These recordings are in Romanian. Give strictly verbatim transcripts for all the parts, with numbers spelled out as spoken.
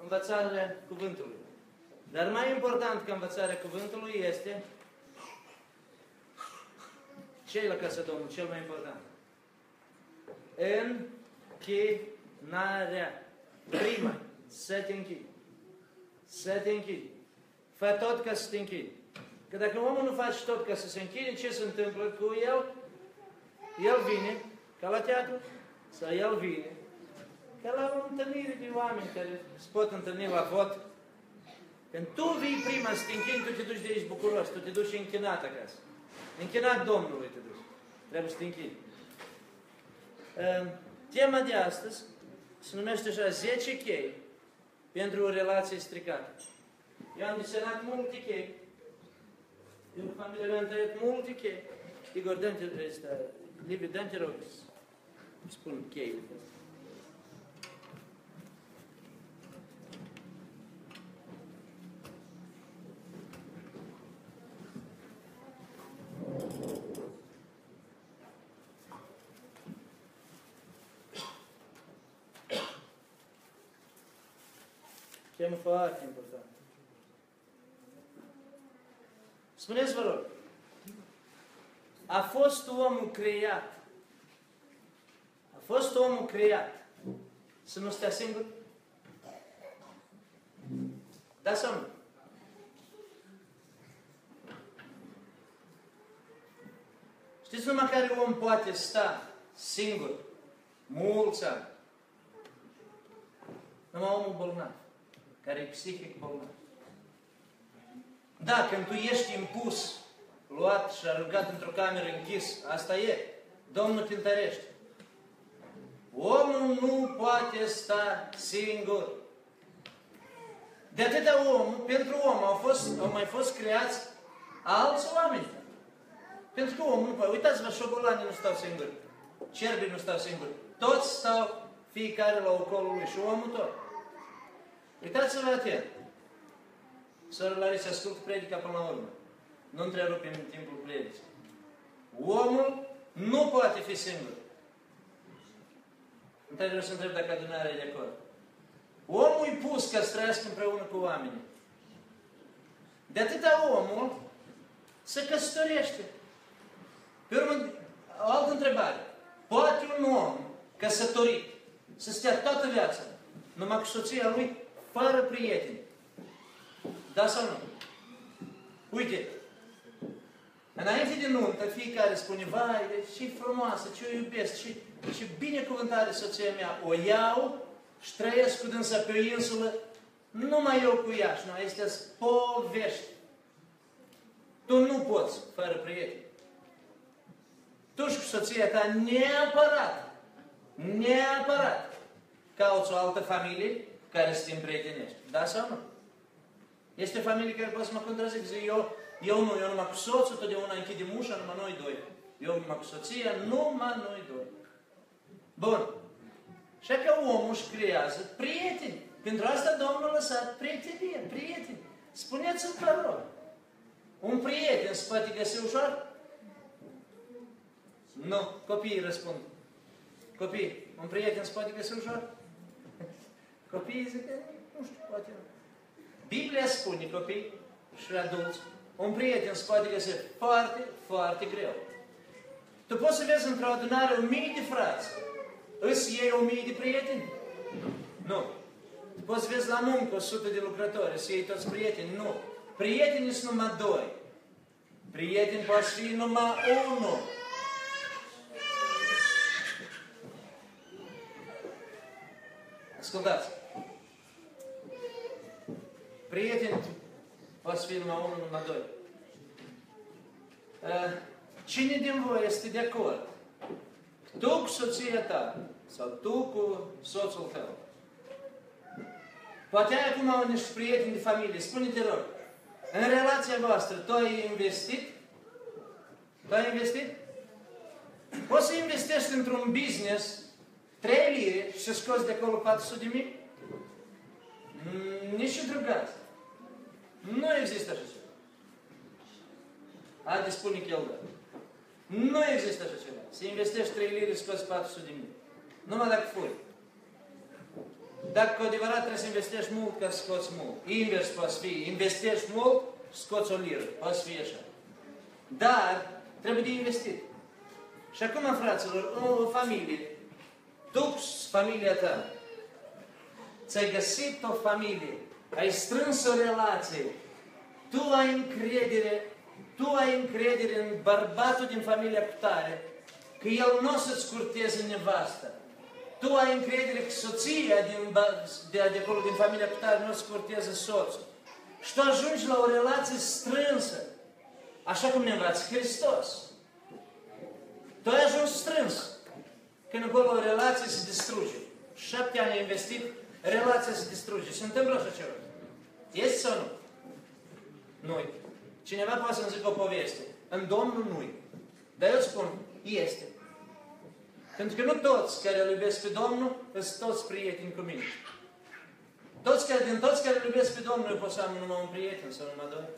învățarea cuvântului. Dar mai important ca învățarea cuvântului este ce e la casa Domnului, cel mai important. Închinarea. Prima, să te închidi. Să te închidi. Fă tot ca să te închidi. Că dacă omul nu face tot ca să se închide, ce se întâmplă cu el? El vine, ca la teatru, sau el vine, ca la o întâlnire de oameni care se pot întâlni la vot. Când tu vii prima să te închini, tu te duci de aici bucuros, tu te duci închinat acasă. Închinat Domnului te duci. Trebuie să te închini. Tema de astăzi se numește așa zece chei pentru o relație stricată. Eu am desenat multe chei. Eu cu familia mea am tăiat multe chei. Igor, dă-te ăsta, Liviu, dă-te rog să spun cheile. Temă foarte important. Spuneți, vă rog, a fost omul creat, a fost omul creat să nu stea singur? Da sau nu? Știți numai care om poate sta singur mulți ani? Numai omul bolnav, care e psihic bolnav. Da, când tu ești impus, luat și aruncat într-o cameră închis, asta e. Domnul te întărește. Omul nu poate sta singur. De atâta om, pentru om au, fost, au mai fost creați alți oameni. Pentru că omul nu poate. Uitați-vă, șobolanii nu stau singuri. Cerbii nu stau singuri. Toți stau fiecare la ocolul lui și omul tot. Uitați-vă atent. Sora Larisa, ascult predica până la urmă. Nu întrerupe în timpul predicii. Omul nu poate fi singur. Într-adevăr să întreb dacă adunarea e de acord. Omul e pus ca să trăiască împreună cu oamenii. De atâta omul se căsătorește. Pe urmă, o altă întrebare. Poate un om căsătorit să stea toată viața numai cu soția lui fără prieteni? Da sau nu? Uite, înainte de nuntă, fiecare spune, vai, ce frumoasă, ce o iubesc, ce, ce binecuvântare soția mea. O iau și trăiesc cu dânsa pe o insulă, numai eu cu ea și nu, astea-s povești. Tu nu poți fără prieteni. Tu și cu soția ta neapărat, neapărat cauți o altă familie care să te împrietenești. Da sau nu? Este o familie care poate să mă contrazic. Zic, eu, eu nu, eu numai cu soțul, totdeauna închidem ușa, numai noi doi. Eu numai cu soția, numai noi doi. Bun. Și că omul își creează prieteni. Pentru asta Domnul a lăsat prietenie, prieteni. Spuneți-mi, vă rog, un prieten se poate găsi ușor? Nu. Copiii răspund. Copii, un prieten se poate găsi ușor? Copiii zic că nu știu, poate nu. Biblia spune, copii și adulți, un prieten se poate găsi foarte, foarte greu. Tu poți să vezi într-o adunare o mie de frați. Îți iei o mie de prieteni? Nu. Tu poți să vezi la muncă o sută de lucrători, îți iei toți prieteni? Nu. Prietenii sunt numai doi. Prieteni poate fi numai unul. Ascultați. Prieteni poate fi numai unul, numai doi. Cine din voi este de acord? Tu cu soția ta sau tu cu soțul tău. Poate ai acum niște prieteni de familie. Spune-te rog, în relația voastră tu ai investit? Tu ai investit? Poți să investești într-un business trei lire și să scoți de acolo patru sute de mii? Nici într-un caz. Nu există așa ceva. Haideți, spune că el da. Nu există așa ceva. Să investești trei lire și scoți patru sute de mii. Numai dacă furi. Dacă cu adevărat trebuie să investești mult ca să scoți mult. Invers poate fi. Investești mult, scoți o liră. Poate fi așa. Dar trebuie de investit. Și acum, fraților, o familie, tu, familia ta, ți-ai găsit o familie, ai strâns o relație, tu ai încredere, tu ai încredere în bărbatul din familia cu tare, că el nu o să-ți curteze nevasta. Tu ai încredere că soția din, de, de acolo din familia cu tare nu o să curteze soțul. Și tu ajungi la o relație strânsă, așa cum ne învață Hristos. Tu ai ajuns strâns. Când acolo o relație se distruge. Șapte ani ai investit, relația se distruge. Se întâmplă așa ceva. Este sau nu? Nu-i. Cineva poate să-mi zică o poveste. În Domnul nu-i. Dar eu spun, este. Pentru că nu toți care îl iubesc pe Domnul sunt toți prieteni cu mine. Toți care, din toți care îl iubesc pe Domnul, eu pot să am numai un prieten sau numai doi.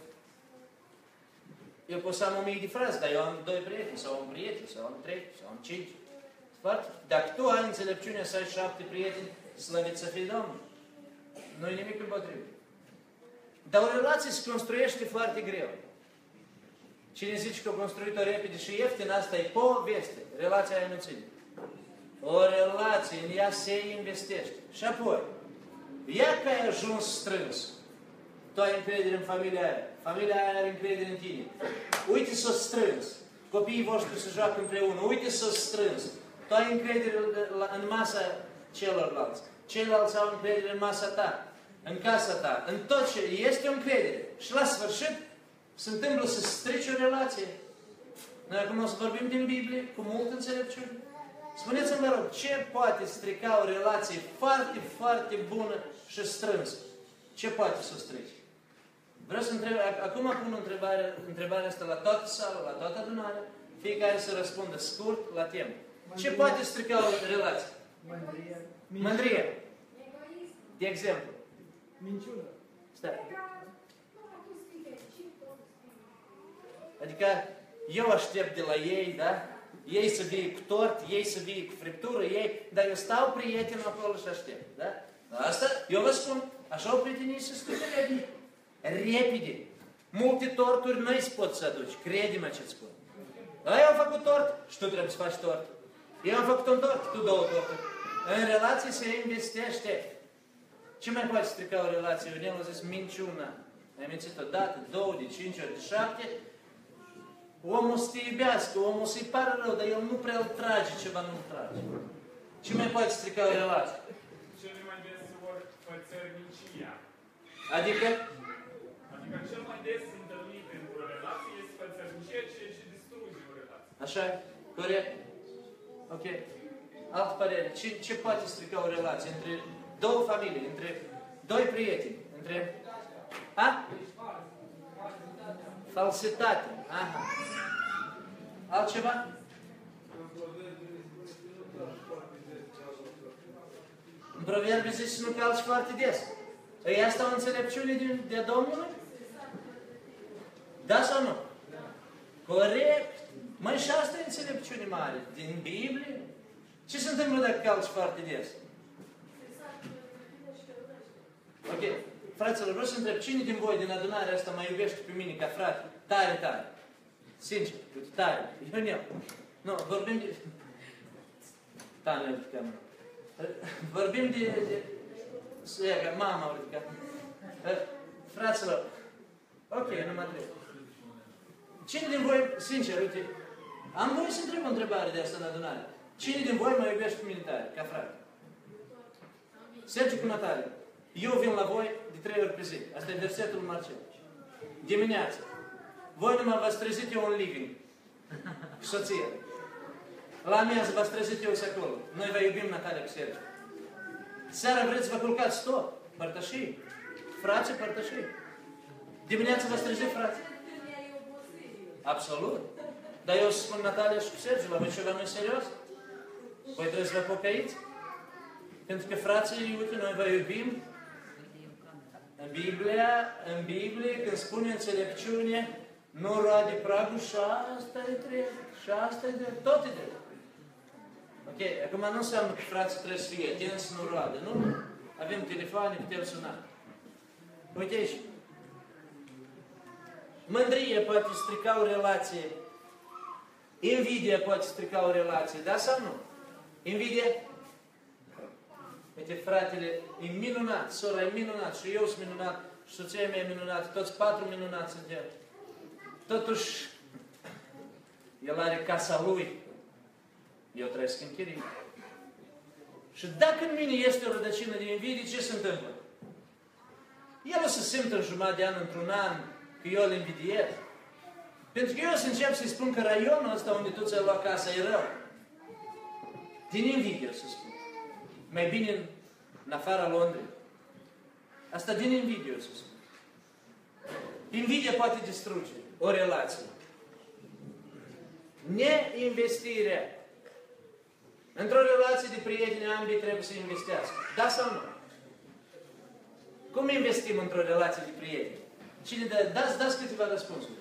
Eu pot să am o mie de fraze, dar eu am doi prieteni, sau un prieten, sau am trei, sau am cinci. Foarte. Dacă tu ai înțelepciunea să ai șapte prieteni, slăvit să fii Domnul. Nu-i nimic împotrivă. Dar o relație se construiește foarte greu. Cine zice că a construit-o repede și ieftin, asta e poveste. Relația aia nu ține. O relație, în ea se investește. Și apoi, ia că ai ajuns strâns. Tu ai încredere în familia aia. Familia aia are încredere în tine. Uite s-o strâns. Copiii voștri se joacă împreună. Uite s-o strâns. Tu ai încredere în masa celorlalți. Ceilalți au încredere în masa ta. În casa ta. În tot ce este o încredere. Și la sfârșit se întâmplă să strici o relație. Noi acum o să vorbim din Biblie cu multă înțelepciune. Spuneți-mi, vă rog, ce poate strica o relație foarte, foarte bună și strânsă? Ce poate să o strici? Vreau să întreb, acum pun întrebare, întrebarea asta la toată sala, la toată adunarea, fiecare să răspundă scurt la temă. Ce poate strica o relație? Mândrie. Mândrie. De exemplu. Minciună. Stai. Adică eu aștept de la ei, da? Ei să vie cu tort, ei să vie cu friptură, ei, dar eu stau prieten acolo și aștept, da? Asta, eu vă spun, așa o prietenie se scută repede. Repede. Multe torturi nu îți poți să aduci, crede-mă ce-ți spun. Da, eu am făcut tort și tu trebuie să faci tort. Eu am făcut un tort, tu două torturi. În relație se investește. Ce mai poate strica o relație? Unel a zis minciuna. Ai mințit o dată, două, de cinci ori, de șapte. Omul să te iubească, omul să-i pară rău, dar el nu prea îl trage ceva, nu-l trage. Ce mai poate strica o relație? Cele mai des ori fățărnicia. Adică? Adică cel mai des întâlnit într-o relație este fățărnicia, ceea ce distruge o relație. Așa? Corect? Ok. Altă părere. Ce, ce poate strica o relație între două familii, între doi prieteni, între... A? Falsitate. Aha. Altceva? În Proverbe zice să nu calci foarte des. E asta o înțelepciune de, de Domnului? Da sau nu? Corect. Măi, și asta e înțelepciune mare. Din Biblie. Ce se întâmplă dacă calci foarte des? Ok. Fraților, vreau să întreb, cine din voi, din adunarea asta, mă iubește pe mine ca frate? Tare, tare. Sincer, tare. Eu nu. Nu, vorbim de... Tane, eu ridicat mâna. Vorbim de... de... Să mama a ridicat. Fraților, ok, nu mă întreb. Cine din voi, sincer, uite, am voie să întreb o întrebare de asta în adunare. Cine din voi mă iubește pe mine tare, ca frate? Sergiu cu Natalia. Eu vin la voi de trei ori pe zi. Asta e versetul lui Marcel. Dimineața. Voi numai v-ați trezit eu în living. Cu soția. La amiază v-ați trezit eu acolo. Noi vă iubim, Natalia, cu Sergiu. Seara vreți să vă culcați tot. Părtășii. Frații, părtășii. Dimineața v-ați trezit, frați. Absolut. Dar eu spun Natalia și cu Sergiu, la voi ceva nu serios? Voi trebuie să vă pocăiți? Pentru că, frații, uite, noi vă iubim. În Biblia, în Biblie, când spune înțelepciune, nu roade pragul și asta e drept, și asta e drept, tot e drept. Ok, acum nu înseamnă că frații trebuie să fie atenți, nu roade, nu? Avem telefoane, putem suna. Uite aici. Mândrie poate strica o relație. Invidia poate strica o relație, da sau nu? Invidia? Uite, fratele e minunat, sora e minunat, și eu sunt minunat, și soția mea e minunată, toți patru minunați suntem. Totuși, el are casa lui, eu trăiesc în chirie. Și dacă în mine este o rădăcină de invidie, ce se întâmplă? El o să simtă în jumătate de an, într-un an, că eu îl invidiez. Pentru că eu o să încep să-i spun că raionul ăsta unde tu ți-ai luat casa e rău. Din invidie, o să spun. Mai bine în, în afara Londrei. Asta din invidie, o să spun. Invidia poate distruge o relație. Neinvestirea. Într-o relație de prieteni, ambii trebuie să investească. Da sau nu? Cum investim într-o relație de prieteni? Cine dă? Dați, dați câteva răspunsuri.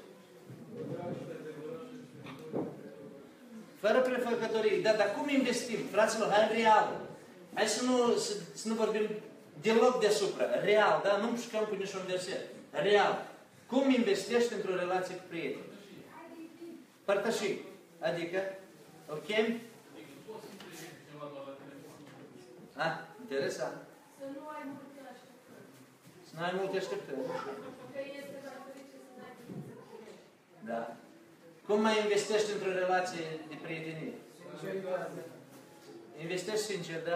Fără prefăcătorii. Da, dar cum investim? Fraților, hai real. Hai să nu, să, să nu vorbim deloc deasupra. Real, da? Nu împușcăm cu niciun verset. Real. Cum investești într-o relație cu prieteni? Părtășii. Adică, ok? Ah, interesant. Să nu ai multe așteptări. Să nu ai multe așteptări. Că este la ferice să n-ai multe. Da. Cum mai investești într-o relație de prietenie? Sinceritate. Investești sincer, da?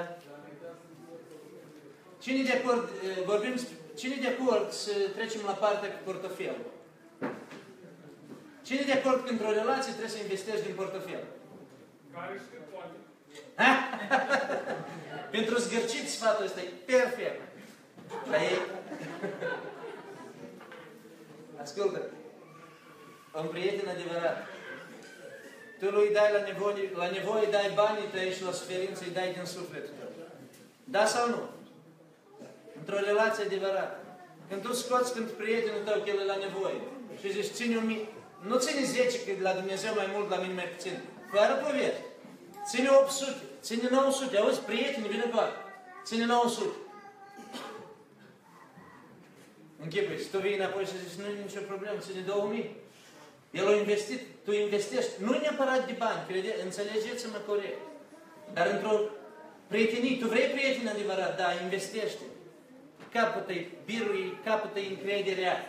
Cine de acord, vorbim, cine de acord să trecem la partea cu portofelul? Cine de acord că într-o relație trebuie să investești din portofel? Care și cât poate. Pentru zgârcit sfatul ăsta e perfect. Dar e... Ascultă. Un prieten adevărat. Tu lui dai la nevoie, la nevoie dai banii tăi și la suferință îi dai din sufletul tău. Da sau nu? Într-o relație adevărată. Când tu scoți pentru prietenul tău că el e la nevoie și zici, ține un mic, nu ține zece, că la Dumnezeu mai mult, la mine mai puțin. Fără poveri. Ține opt sute, ține nouă sute. Auzi, prieteni, vină doar. Ține nouă sute. Închipui, tu vii înapoi și zici, nu e nicio problemă, ține două mii. El a investit, tu investești. Nu neapărat de bani, crede, înțelegeți-mă corect. Dar într-o prietenie, tu vrei prieten adevărat, da, investește. Capătă-i birui, capătă-i încrederea.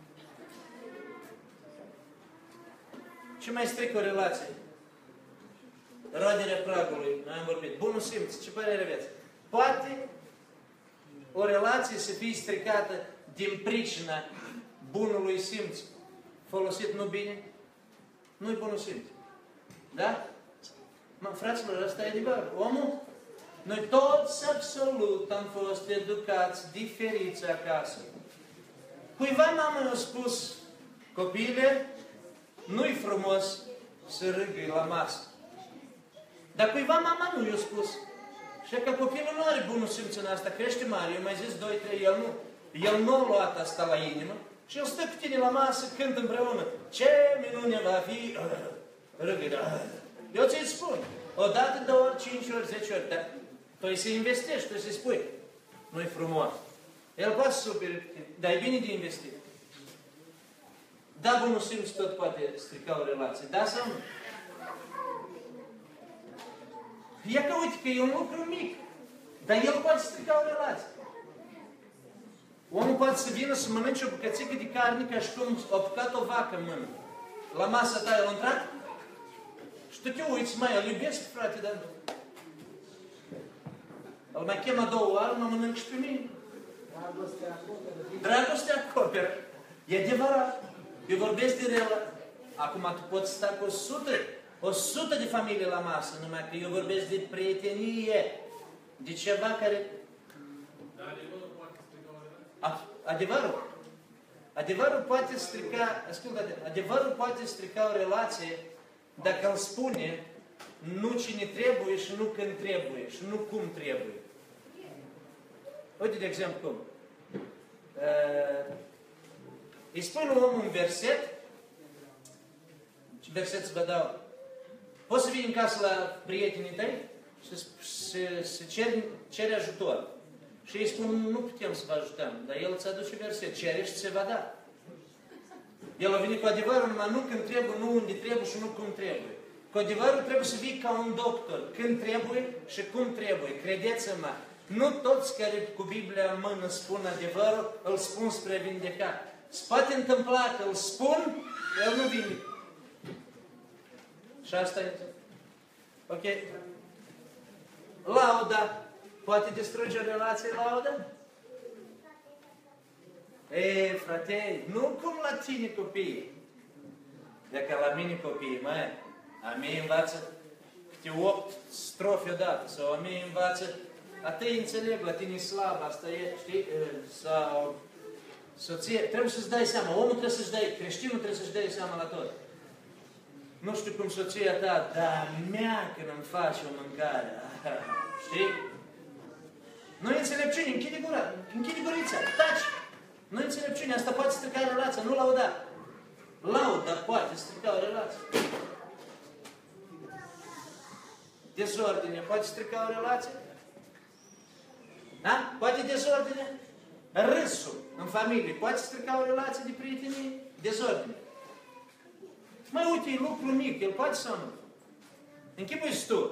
Ce mai strică o relație? Roaderea pragului, noi am vorbit. Bunul simț, ce părere aveți? Poate o relație să fie stricată din pricina bunului simț folosit nu bine? Nu-i bunul simț. Da? Mă, fraților, ăsta e adevăr. Omul, noi toți absolut am fost educați diferiți acasă. Cuiva mama i-a spus, copile, nu-i frumos să râgâi la masă. Dar cuiva mama nu i-a spus. Și că copilul nu are bunul simț în asta, crește mare, eu mai zis doi trei, el nu. El nu a luat asta la inimă și el stă cu tine la masă, cânt împreună. Ce minune va fi? Râgâi, da. Eu ți-i spun. O dată, două ori, cinci ori, zece ori. Dar tu îi să investești, tu îi să-i spui. Nu-i frumos. El poate să supere, dar e bine de investit. Da, bunul simț tot poate strica o relație. Da sau nu? Ia că uite că e un lucru mic. Dar el poate strica o relație. Omul poate să vină să mănânce o bucățică de carne ca și cum a apucat o vacă în mână. La masa ta el a intrat și tu te uiți, mai, îl iubesc, frate, dar îl mai chem a doua oară, mă mănânc și pe mine. Dragostea acoperă. Dragostea acoperă. E adevărat. Eu vorbesc de relație. Acum tu poți sta cu o sută, o sută de familii la masă, numai că eu vorbesc de prietenie, de ceva care... Dar adevărul poate strica o relație? Adevărul. Adevărul poate strica, ascultă, adevărul poate strica o relație dacă îl spune nu cine trebuie și nu când trebuie și nu cum trebuie. Uite, de exemplu, cum. Uh, îi spune un om un verset, ce verset să vă dau? Poți să vii în casă la prietenii tăi și să, să ceri, ceri ajutor. Și îi spun, nu putem să vă ajutăm, dar el îți aduce verset, cere și ți se va da. El a venit cu adevărul, numai nu când trebuie, nu unde trebuie și nu cum trebuie. Cu adevărul trebuie să vii ca un doctor, când trebuie și cum trebuie. Credeți-mă, nu toți care cu Biblia în mână spun adevărul, îl spun spre vindecat. Se poate întâmpla că îl spun, el nu vine. Și asta e. Ok? Lauda. Poate distruge o relație lauda? Ei, frate, nu cum la tine copii. Dacă la mine copii, măi, a mie învață câte opt strofe odată, sau a mie învață, atâi înțeleg, la tine e slab, asta e, știi, sau soție, trebuie să-ți dai seama, omul trebuie să-și dai, creștinul trebuie să-și dai seama la tot. Nu știu cum soția ta, dar mea când îmi face o mâncare, știi? Nu-i înțelepciune, închide gura, închide gurița, taci! Nu-i înțelepciune, asta poate strica relația, nu lauda. Lauda poate strica o relație. Dezordine poate strica o relație? Da? Poate dezordine? Râsul în familie poate strica o relație de prietenie? Dezordine. Mai uite, e lucru mic, el poate sau nu? Închipui-ți tu.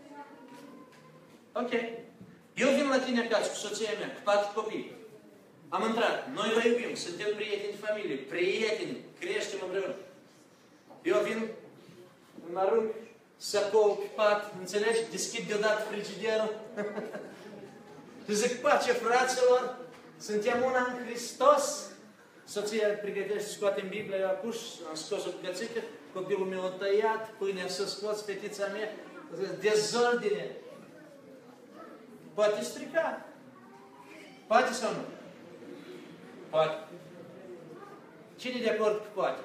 Ok. Eu vin la tine acasă cu soția mea, cu patru copii. Am intrat, noi vă iubim, suntem prieteni de familie, prieteni, creștem împreună. Eu vin, îmi arunc sacou pe pat, înțelegi? Deschid deodată frigiderul. Și zic, pace fraților, suntem una în Hristos. Soția pregătește, scoate în Biblie, eu apuș, am scos o bucățică, copilul meu a tăiat, pâinea s-a scos, fetița mea, dezordine. Poate strica. Poate sau nu? Poate. Cine e de acord cu poate?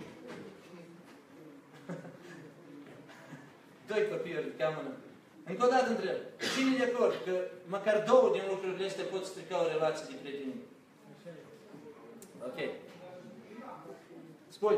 Doi copii ridicam mână. Încă o dată întreb. Cine e de acord că măcar două din lucrurile astea pot strica o relație de prietenie? Ok. Spune.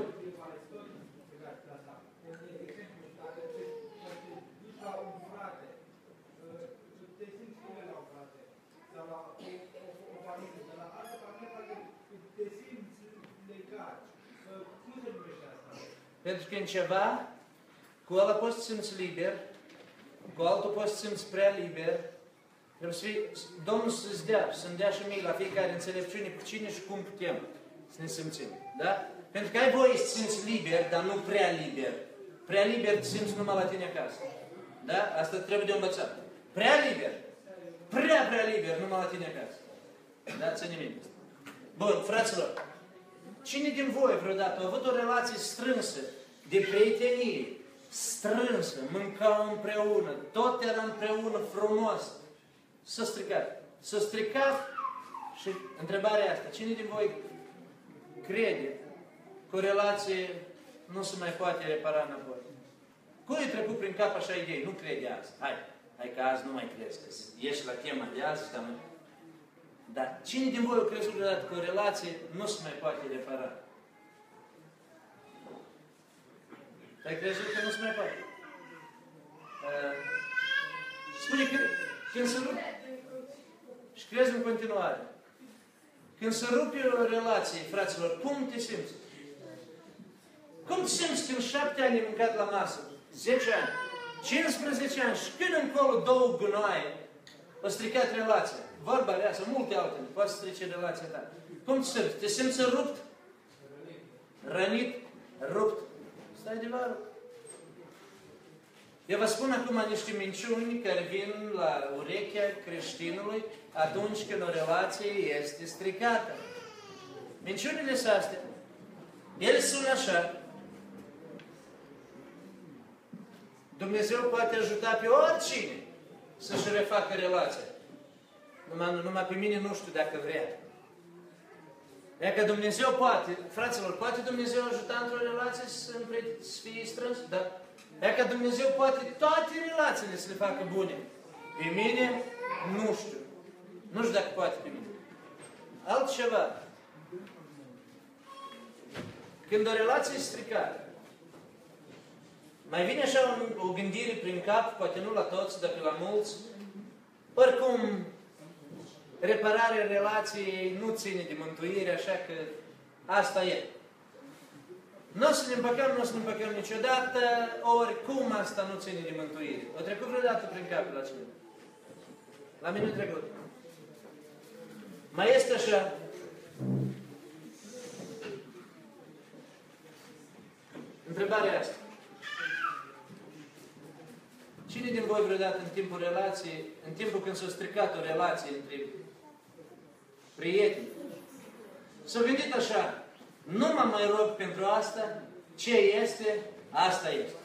Pentru că în ceva, cu ăla poți să simți liber, cu altul poți să simți prea liber. Trebuie să fii, Domnul să-ți dea, să-mi dea și mie la fiecare înțelepciune cu cine și cum putem să ne simțim. Da? Pentru că ai voie să simți liber, dar nu prea liber. Prea liber te simți numai la tine acasă. Da? Asta trebuie de învățat. Prea liber. Prea, prea liber, numai la tine acasă. Da? Ține minte. Bun, fraților. Cine din voi vreodată a avut o relație strânsă, de prietenie, strânsă, mâncau împreună, tot era împreună frumos, s-a stricat. S-a stricat și întrebarea asta, cine din voi crede că o relație nu se mai poate repara înapoi? Cui a trecut prin cap așa idei? Nu crede azi. Hai, hai că azi nu mai crezi, că ieși la tema de azi, că mai... Dar cine din voi a crezut vreodată că o relație nu se mai poate repara? Ai crezut că nu se mai poate? Uh, spune că când se rupe, și crezi în continuare, când se rupe o relație, fraților, cum te simți? Cum te simți când șapte ani ai mâncat la masă? zece ani, cincisprezece ani și când încolo două gunoaie a stricat relația? Vorba rea sau multe altele, poate să strice relația ta. Cum te simți? Te simți rupt? Rănit? Rupt? Stai de vară. Eu vă spun acum niște minciuni care vin la urechea creștinului atunci când o relație este stricată. Minciunile sunt astea. Ele sună așa. Dumnezeu poate ajuta pe oricine să-și refacă relația. Numai, numai pe mine nu știu dacă vrea. Dacă Dumnezeu poate, fraților, poate Dumnezeu ajuta într-o relație să, să fie strâns? Da. Dacă Dumnezeu poate toate relațiile să le facă bune. Pe mine, nu știu. Nu știu dacă poate pe mine. Altceva. Când o relație e stricată, mai vine așa o, o gândire prin cap, poate nu la toți, dar pe la mulți. Oricum, repararea relației nu ține de mântuire, așa că asta e. Nu o să ne împăcăm, nu o să ne împăcăm niciodată, oricum asta nu ține de mântuire. O trecut vreodată prin capul la cineva? La mine trecut. Mai este așa. Întrebarea asta. Cine din voi vreodată în timpul relației, în timpul când s-a stricat o relație între prieteni, s-a gândit așa, nu mă mai rog pentru asta, ce este, asta este.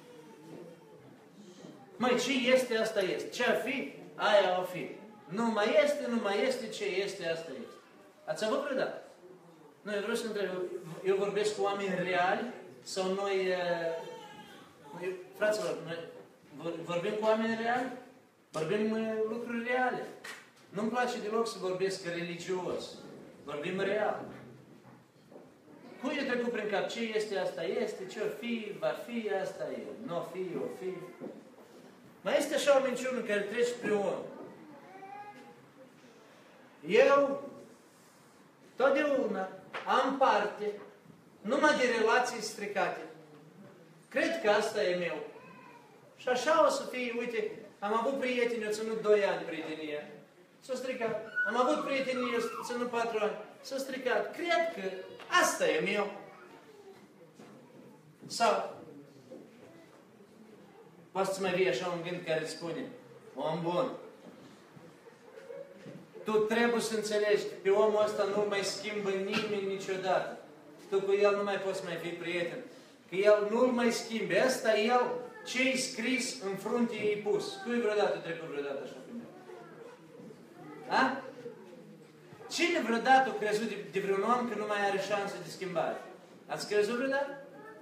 Măi, ce este, asta este. Ce ar fi, aia o fi. Nu mai este, nu mai este, ce este, asta este. Ați avut vreodată? Nu, eu vreau să întreb, eu vorbesc cu oameni reali sau noi, noi fraților, noi vorbim cu oameni reali? Vorbim lucruri reale. Nu-mi place deloc să vorbesc religios. Vorbim real. Cui e trecut prin cap? Ce este, asta este, ce o fi, va fi, asta e. Nu o fi, o fi. Mai este așa o minciună care trece prin om. Eu totdeauna am parte numai de relații stricate. Cred că asta e meu. Și așa o să fie, uite, am avut prieteni, eu ținut doi ani prietenie. S-a stricat. Am avut prietenie, eu ținut patru ani. S-a stricat. Cred că asta e meu. Sau poate să mai fie așa un gând care îți spune, om bun, tu trebuie să înțelegi că pe omul ăsta nu mai schimbă nimeni niciodată. Tu cu el nu mai poți mai fi prieten. Că el nu-l mai schimbe. Asta el, ce-i scris în frunte e pus. Cui vreodată trecut vreodată așa pe mine? A? Cine vreodată a crezut de, de vreun om că nu mai are șansă de schimbare? Ați crezut vreodată?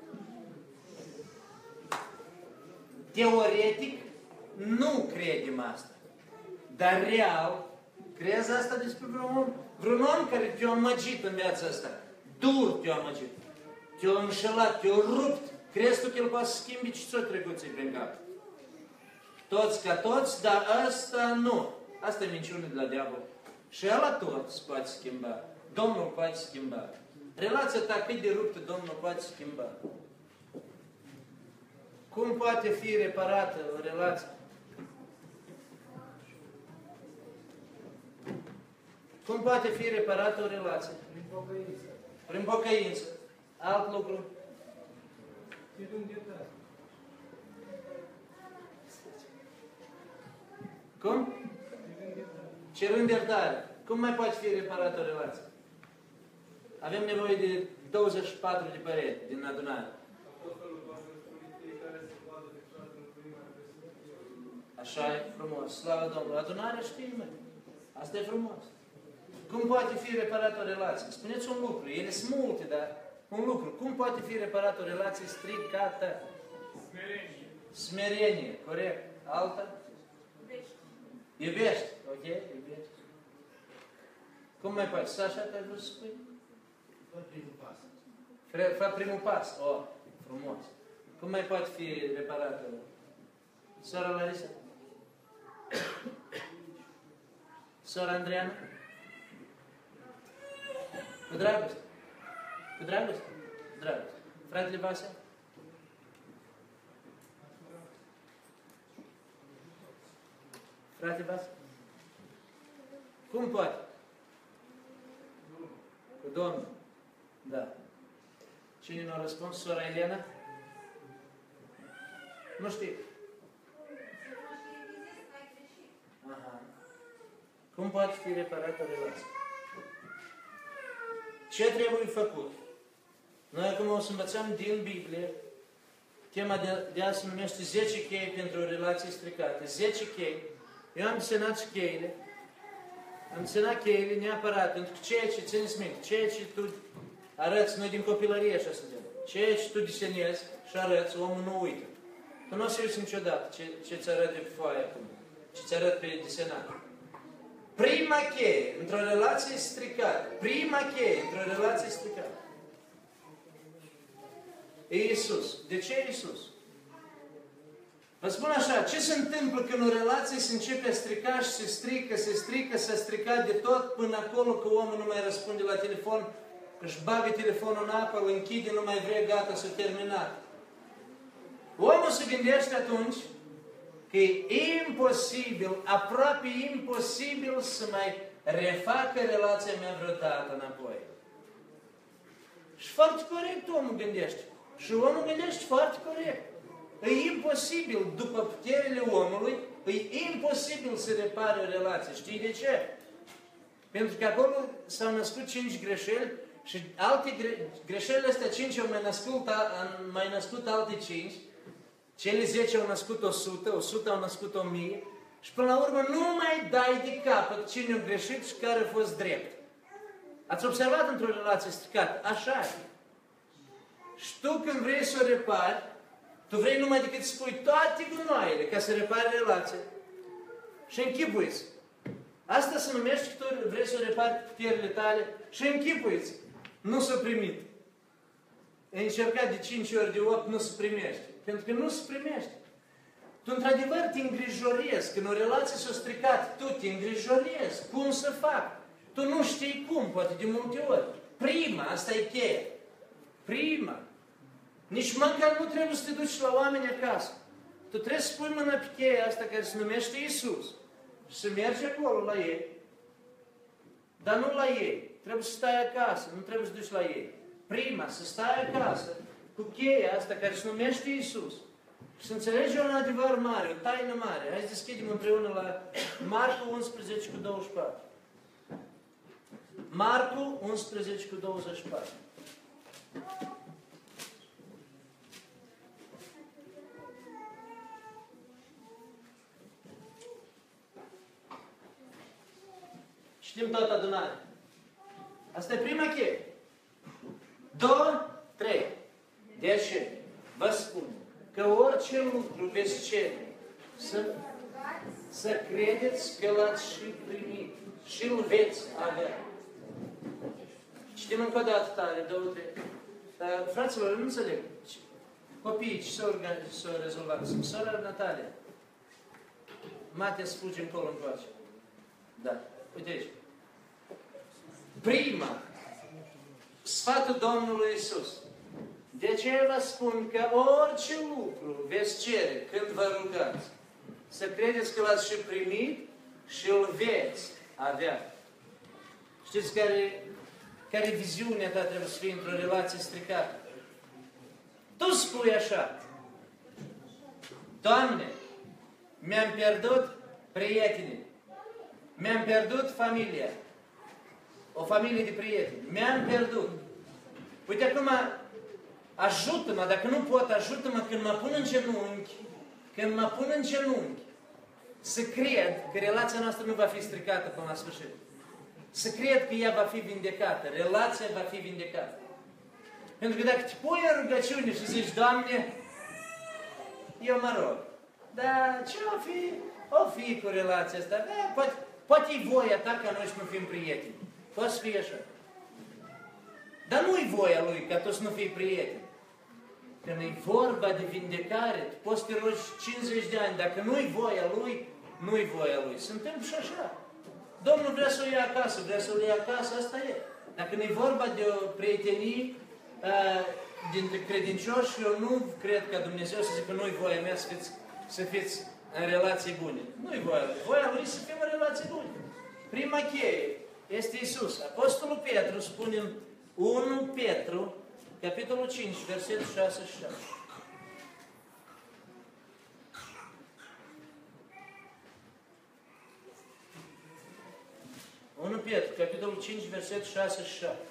Teoretic, nu credem asta. Dar real, crezi asta despre vreun om? Vreun om care te-a amăgit în viața asta. Dur te-a amăgit. Te-a înșelat, te-a rupt. Crezi tu că el poate să schimbi ce ți-o trecut ți prin cap? Toți ca toți, dar ăsta nu. Asta e minciunea de la diavol. Și ăla toți poate schimba. Domnul poate schimba. Relația ta cât de ruptă, Domnul poate schimba. Cum poate fi reparată o relație? Cum poate fi reparată o relație? Prin pocăință. Prin pocăință. Alt lucru. Cerând iertare. Cum? Cerând iertare. Cum mai poate fi reparată o relație? Avem nevoie de douăzeci și patru de păreri din adunare. Așa e frumos. Slavă Domnului. Adunarea știe, mă. Asta e frumos. Cum poate fi reparată o relație? Spuneți un lucru. Ele sunt multe, dar un lucru. Cum poate fi reparată o relație stricată? Smerenie. Smerenie. Corect. Alta? Iubești. Iubești. Ok? Iubești. Cum mai poate? Sasha, te-ai vrut să spui? Fă primul pas. Fă primul pas. Oh, frumos. Cum mai poate fi reparată? Sora Larisa? Sora Andreana? Cu dragoste. Cu dragoste? Cu dragoste. Fratele Vasea? Frate Vasea? Cum poate? Cu Domnul. Da. Cine nu a răspuns? Sora Elena? Nu știu. Aha. Cum poate fi reparată o relație? Ce trebuie făcut? Noi acum o să învățăm din Biblie. Tema de, de azi se numește zece chei pentru o relație stricată. zece chei. Eu am desenat și cheile. Am desenat cheile neapărat, pentru că ceea ce țineți minte, ceea ce tu arăți, noi din copilărie așa suntem, ceea ce tu desenezi și arăți, omul nu uită. Tu nu o să uiți niciodată ce, ce ți arăt de pe foaie acum, ce ți arăt pe desenat. Prima cheie într-o relație stricată, prima cheie într-o relație stricată, e Iisus. De ce Iisus? Vă spun așa, ce se întâmplă când o relație se începe a strica și se strică, se strică, s-a stricat de tot până acolo că omul nu mai răspunde la telefon, își bagă telefonul în apă, îl închide, nu mai vrea, gata, s-a terminat. Omul se gândește atunci că e imposibil, aproape imposibil să mai refacă relația mea vreodată înapoi. Și foarte corect omul gândește. Și omul gândește foarte corect. E imposibil, după puterile omului, e imposibil să repare o relație. Știi de ce? Pentru că acolo s-au născut cinci greșeli și alte gre greșelile astea cinci au mai născut, au mai născut alte cinci. Cele zece au născut o sută, o sută au născut o mie. Și până la urmă nu mai dai de capăt cine a greșit și care a fost drept. Ați observat într-o relație stricată? Așa e. Și tu când vrei să o repari, tu vrei numai decât să spui toate gunoaiele ca să repari relația. Și închipuiți. Asta se numește că tu vrei să o repari cu puterile tale și închipuiți. Nu s-a primit. Ai încercat de cinci ori de opt, nu se primește. Pentru că nu se primește. Tu într-adevăr te îngrijorezi. Când o relație s-a stricat, tu te îngrijorezi. Cum să fac? Tu nu știi cum, poate de multe ori. Prima, asta e cheia. Prima. Nici măcar nu trebuie să te duci la oameni acasă. Tu trebuie să pui mâna pe cheia asta care se numește Iisus. Și să mergi acolo la ei. Dar nu la ei. Trebuie să stai acasă, nu trebuie să duci la ei. Prima, să stai acasă cu cheia asta care se numește Iisus. Și să înțelegi un adevăr mare, o taină mare. Hai să deschidem împreună la Marcu unsprezece cu douăzeci și patru. Marcu unsprezece cu douăzeci și patru. Știm tot adunarea. Asta e prima cheie. Două, trei. Deci, vă spun că orice lucru veți cere, să, să credeți că l-ați și primit și îl veți avea. Știm încă o dată tare, două, trei. Dar, fraților, nu înțeleg. Copiii, ce s-au rezolvat? Sora Natalia. Matea să fugi încolo încoace. Da. Uite aici. Prima, sfatul Domnului Iisus. De aceea vă spun că orice lucru veți cere când vă rugați, să credeți că l-ați și primit și îl veți avea. Știți care, care viziunea ta trebuie să fie într-o relație stricată? Tu spui așa: Doamne, mi-am pierdut prietenii, mi-am pierdut familia, o familie de prieteni, mi-am pierdut. Uite acum, ajută-mă, dacă nu pot, ajută-mă când mă pun în genunchi, când mă pun în genunchi, să cred că relația noastră nu va fi stricată până la sfârșit. Să cred că ea va fi vindecată, relația va fi vindecată. Pentru că dacă te pui în rugăciune și zici: Doamne, eu mă rog, dar ce o fi? O fi cu relația asta? Da, poate, poate e voia ta ca noi să nu fim prieteni. Poate să fie așa. Dar nu-i voia lui ca tu să nu fii prieten. Când e vorba de vindecare, tu poți să te rogi cincizeci de ani. Dacă nu-i voia lui, nu-i voia lui. Se întâmplă și așa. Domnul vrea să o ia acasă, vrea să o ia acasă, asta e. Dacă nu-i vorba de o prietenie uh, dintre credincioși, eu nu cred ca Dumnezeu să zică: nu-i voia mea să fiți, să fiți în relații bune. Nu-i voia lui. Voia lui să fim în relații bune. Prima cheie este Iisus. Apostolul Petru spune în unu Petru, capitolul cinci, versetul șase și șapte. unu Petru, capitolul cinci, versetul șase și șapte.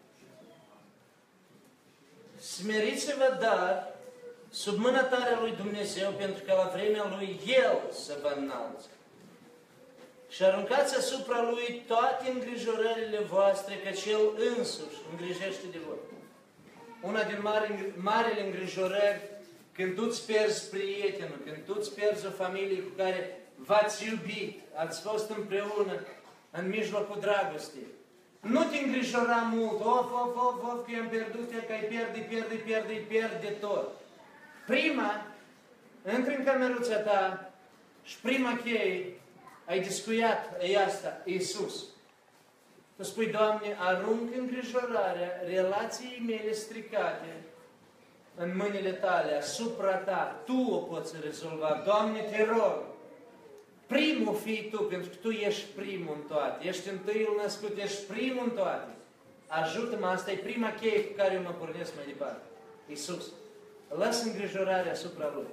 Smeriți-vă, dar, sub mâna tare a lui Dumnezeu, pentru că la vremea lui El să vă înalță. Și aruncați asupra lui toate îngrijorările voastre, căci El însuși îngrijește de voi. Una din mari, marile îngrijorări, când tu îți pierzi prietenul, când tu îți pierzi o familie cu care v-ați iubit, ați fost împreună în mijlocul dragostei. Nu te îngrijora mult: of, of, of, of, că i-am pierdut, că ai pierde, pierde, pierde, pierde tot. Prima, intri în cameruța ta și prima cheie ai discuiat, e asta, Iisus. Tu spui, Doamne, arunc îngrijorarea relației mele stricate în mâinile tale, asupra ta. Tu o poți rezolva. Doamne, te rog, primul fii tu, pentru că tu ești primul în toate. Ești întâiul născut, ești primul în toate. Ajută-mă, asta e prima cheie cu care eu mă pornesc mai departe. Iisus, lasă îngrijorarea asupra Lui.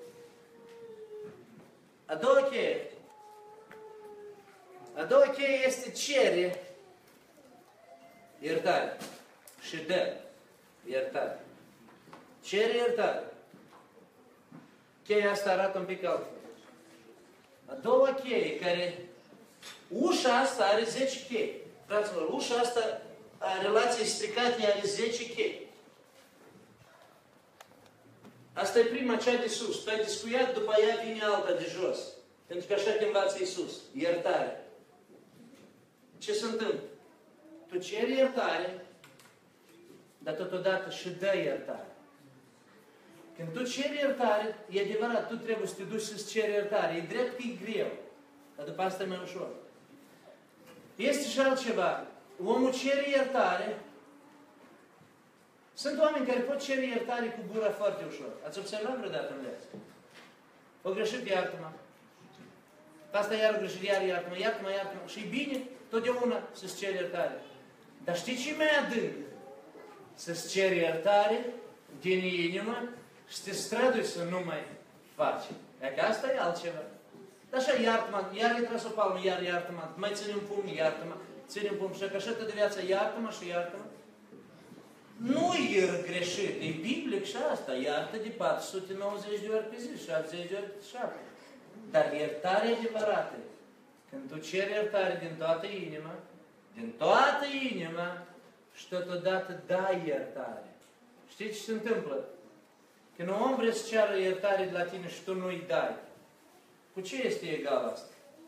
A doua cheie. A doua cheie este cere iertare și dă iertare. Cere iertare. Cheia asta arată un pic altfel. A doua cheie, care ușa asta are zece chei. Fraților, ușa asta a relației stricate are zece chei. Asta e prima, cea de sus. Tu ai discuiat, după ea vine alta de jos. Pentru că așa te învață Iisus. Iertare. Ce se întâmplă? Tu ceri iertare, dar totodată și dă iertare. Când tu ceri iertare, e adevărat, tu trebuie să te duci să-ți ceri iertare. E drept că e greu, dar după asta e mai ușor. Este și altceva. Omul cere iertare. Sunt oameni care pot cere iertare cu gura foarte ușor. Ați observat vreodată în viață? O greșit, iartă-mă. Asta iar o greșit, iar iartă-mă, iartă-mă, iartă-mă. Și e bine totdeauna să-ți ceri iertare. Dar știi ce mai adânc? Să-ți ceri iertare din inimă și să te strădui să nu mai faci. E că asta e altceva. Dar așa, iartă-mă, iar îi tras o palmă, iar iartă-mă, mai ține un pumn, iartă-mă, ține un pumn. Și că așa de viața, iartă-mă și iartă-mă. Nu e greșit, e biblic și asta. Iartă de patru sute nouăzeci de ori pe zi, șaptezeci de ori pe șapte. Dar iertarea adevărată, când tu ceri iertare din toată inima, din toată inima și totodată dai iertare. Știi ce se întâmplă? Când un om vrea să ceară iertare de la tine și tu nu-i dai, cu ce este egal asta?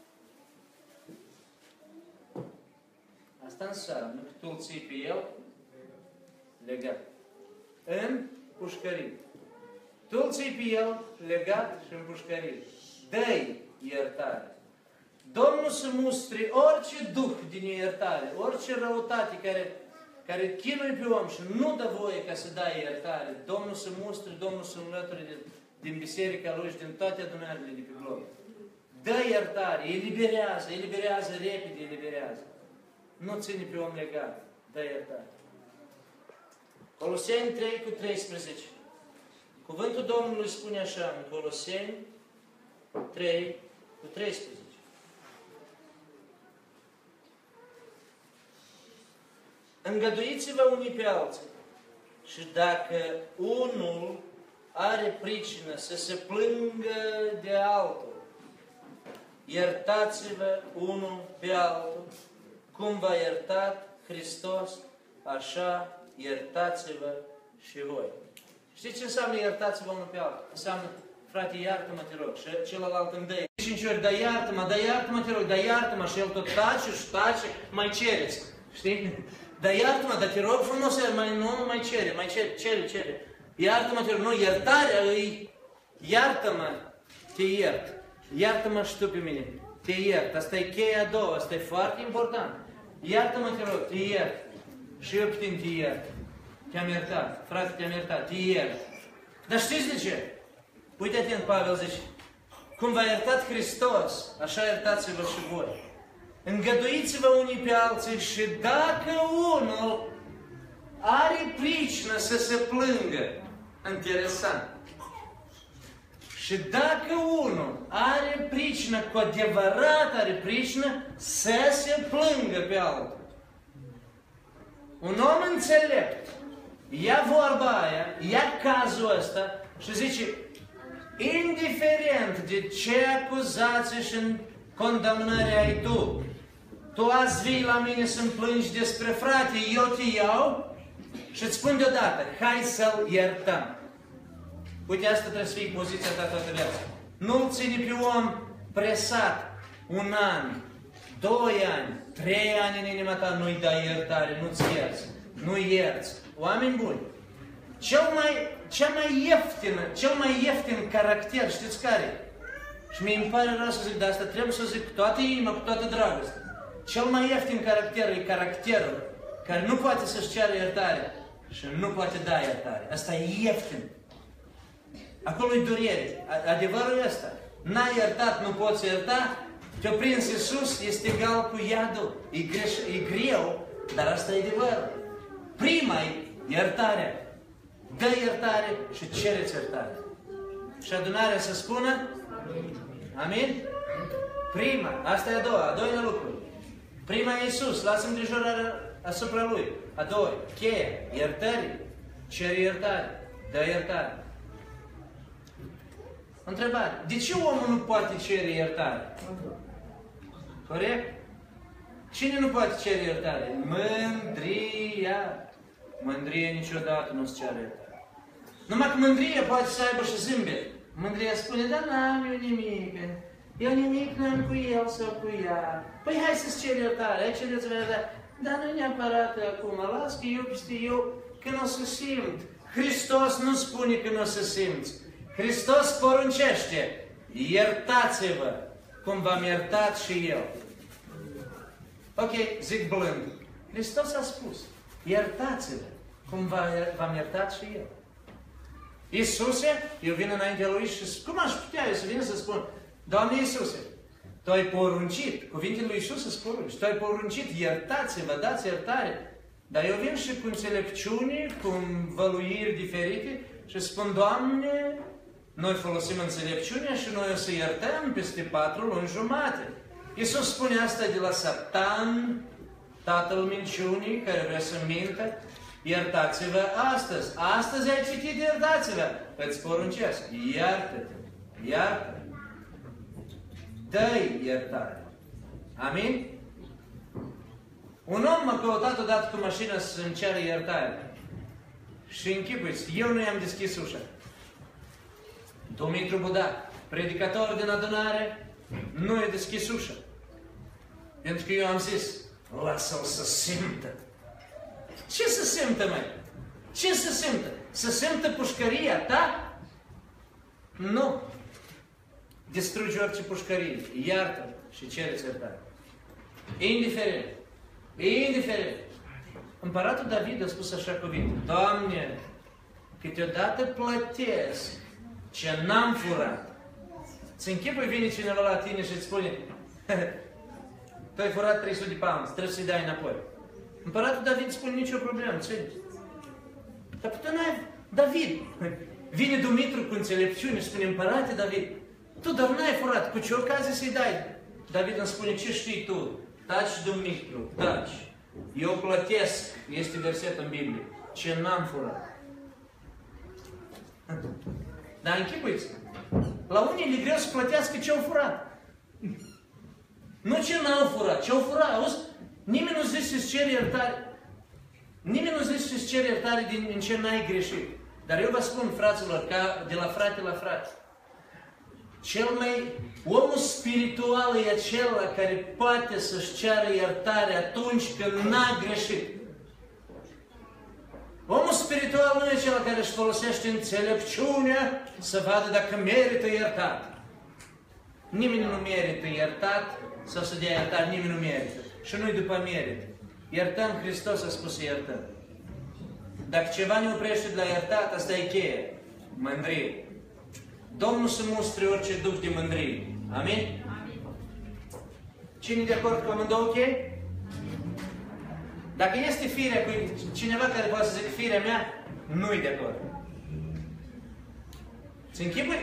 Asta înseamnă că tu îl ții pe el legat. În pușcărie. Tu îl ții pe el legat și în pușcărie. Dă-i iertare. Domnul să mustre orice duh din iertare, orice răutate care, care chinuie pe om și nu dă voie ca să dai iertare. Domnul să mustre, Domnul să înlăture din, din biserica Lui și din toate adunările de pe glob. Dă iertare, eliberează, eliberează repede, eliberează. Nu ține pe om legat, dă iertare. Coloseni trei cu treisprezece. Cuvântul Domnului spune așa în Coloseni trei cu treisprezece. Îngăduiți-vă unii pe alții și dacă unul are pricină să se plângă de altul, iertați-vă unul pe altul, cum v-a iertat Hristos, așa iertați-vă și voi. Știți ce înseamnă iertați-vă unul pe altul? Înseamnă, frate, iartă-mă, te rog, și celălalt îmi dă cinci ori, da iartă-mă, da iartă-mă, te rog, da iartă-mă, și el tot tace și tace, mai cereți, știi? Da iartă-mă, dar te rog frumos, mai nu, mai cere, mai cere, cere, cere. Iartă-mă, te rog, nu, iertarea îi, iartă-mă, te iert. Iartă-mă și tu pe mine, te iert. Asta e cheia a doua, asta e foarte important. Iartă-mă, te rog, te iert. Și eu pe tine te iert. Te-am iertat, frate, te-am iertat, te iert. Dar știți de ce? Uite atent, Pavel zice, cum v-a iertat Hristos, așa iertați-vă și voi. Îngăduiți-vă unii pe alții și dacă unul are pricină să se plângă, interesant, și dacă unul are pricină, cu adevărat are pricină, să se plângă pe altul. Un om înțelept ia vorba aia, ia cazul ăsta și zice, indiferent de ce acuzație și condamnare ai tu, tu azi vii la mine să-mi plângi despre frate, eu te iau și îți spun deodată, hai să-l iertăm. Uite, asta trebuie să fie poziția ta toată viața. Nu-l ține pe om presat un an, doi ani, trei ani în inima ta, nu-i dai iertare, nu-ți ierți, nu ierți. Oameni buni, Cel mai, cea mai ieftină, cel mai ieftin caracter, știți care? Și mie îmi pare rău să zic de asta, trebuie să zic cu toată inima, cu toată dragostea. Cel mai ieftin caracter e caracterul care nu poate să-și ceară iertare și nu poate da iertare. Asta e ieftin. Acolo e durere. Adevărul ăsta. N-ai iertat, nu poți ierta, te-a prins Iisus, este egal cu iadul. E, greș, e greu, dar asta e adevărul. Prima e iertarea. Dă iertare și cereți iertare. Și adunarea să spună Amin? Prima, asta e a doua, a doilea lucru. Prima e Iisus, lasă îngrijorarea asupra Lui. A doua, cheia, iertării, cere iertare, dă iertare. Întrebare, de ce omul nu poate cere iertare? Corect? Cine nu poate cere iertare? Mândria. Mândria niciodată nu se cere iertare. Numai că mândria poate să aibă și zâmbet. Mândria spune, da, n-am eu nimic. Eu nimic n-am cu el sau cu ea. Păi hai să-ți cer iertare, hai cereți iertare. Dar nu neapărat acum, las că eu peste eu când o să simt. Hristos nu spune că nu o să simți. Hristos poruncește, iertați-vă cum v-am iertat și eu. Ok, zic blând. Hristos a spus, iertați-vă cum v-am iertat și eu. Iisuse, eu vin înaintea Lui și cum aș putea eu să vin să spun, Doamne Iisuse, Tu ai poruncit, cuvintele lui Iisus îți porunci, Tu ai poruncit, iertați-vă, dați iertare. Dar eu vin și cu înțelepciune, cu învăluiri diferite și spun, Doamne, noi folosim înțelepciunea și noi o să iertăm peste patru luni jumate. Iisus spune asta de la Satan, tatăl minciunii, care vrea să mintă. Iertați-vă astăzi. Astăzi ai citit, iertați-vă. Îți poruncesc. Iartă-te. Iartă. Dă-i iertare. Amin? Un om m-a căutat odată cu mașina să-mi ceară iertare. Și închipuiți, eu nu i-am deschis ușa. Dumitru Buda, predicator din adunare, nu i-a deschis ușa. Pentru că eu am zis, lasă-l să simtă. Ce să simtă, mai? Ce să simtă? Să simtă pușcăria ta? Nu. Distrugi orice pușcărie. Iartă și cereți iertare. Indiferent. Indiferent. Împăratul David a spus așa cuvinte. Doamne, câteodată plătesc ce n-am furat. Ți închipui, vine cineva la tine și îți spune tu ai furat trei sute de pounds, trebuie să-i dai înapoi. Împăratul David spune nicio problemă, ține. Dar tu n-ai... David, vine Dumitru cu înțelepciune și spune, împărate David, tu doar n-ai furat, cu ce ocazie să-i dai? David îmi spune, ce știi tu? Taci, Dumitru, taci. Eu plătesc, este verset în Biblie, ce n-am furat. Dar închipuiți, la unii le greu să plătească ce au furat. Nu ce n-au furat, ce au furat, auzi? Nimeni nu zice să-ți ceri iertare. Nimeni nu zice să-ți ceri iertare din ce n-ai greșit. Dar eu vă spun, fraților, ca de la frate la frate, cel mai... Omul spiritual e acela care poate să-și ceară iertare atunci când n-a greșit. Omul spiritual nu e acela care își folosește înțelepciunea să vadă dacă merită iertat. Nimeni nu merită iertat sau să dea iertare, nimeni nu merită. Și nu-i după merit. Iertăm, Hristos a spus să iertăm. Dacă ceva ne oprește de la iertat, asta e cheie. Mândrie. Domnul să mustre orice duh de mândrie. Amin? Amin. Cine e de acord cu amândouă chei? Dacă este firea cu cineva care poate să zic firea mea, nu-i de acord. Ți închipui?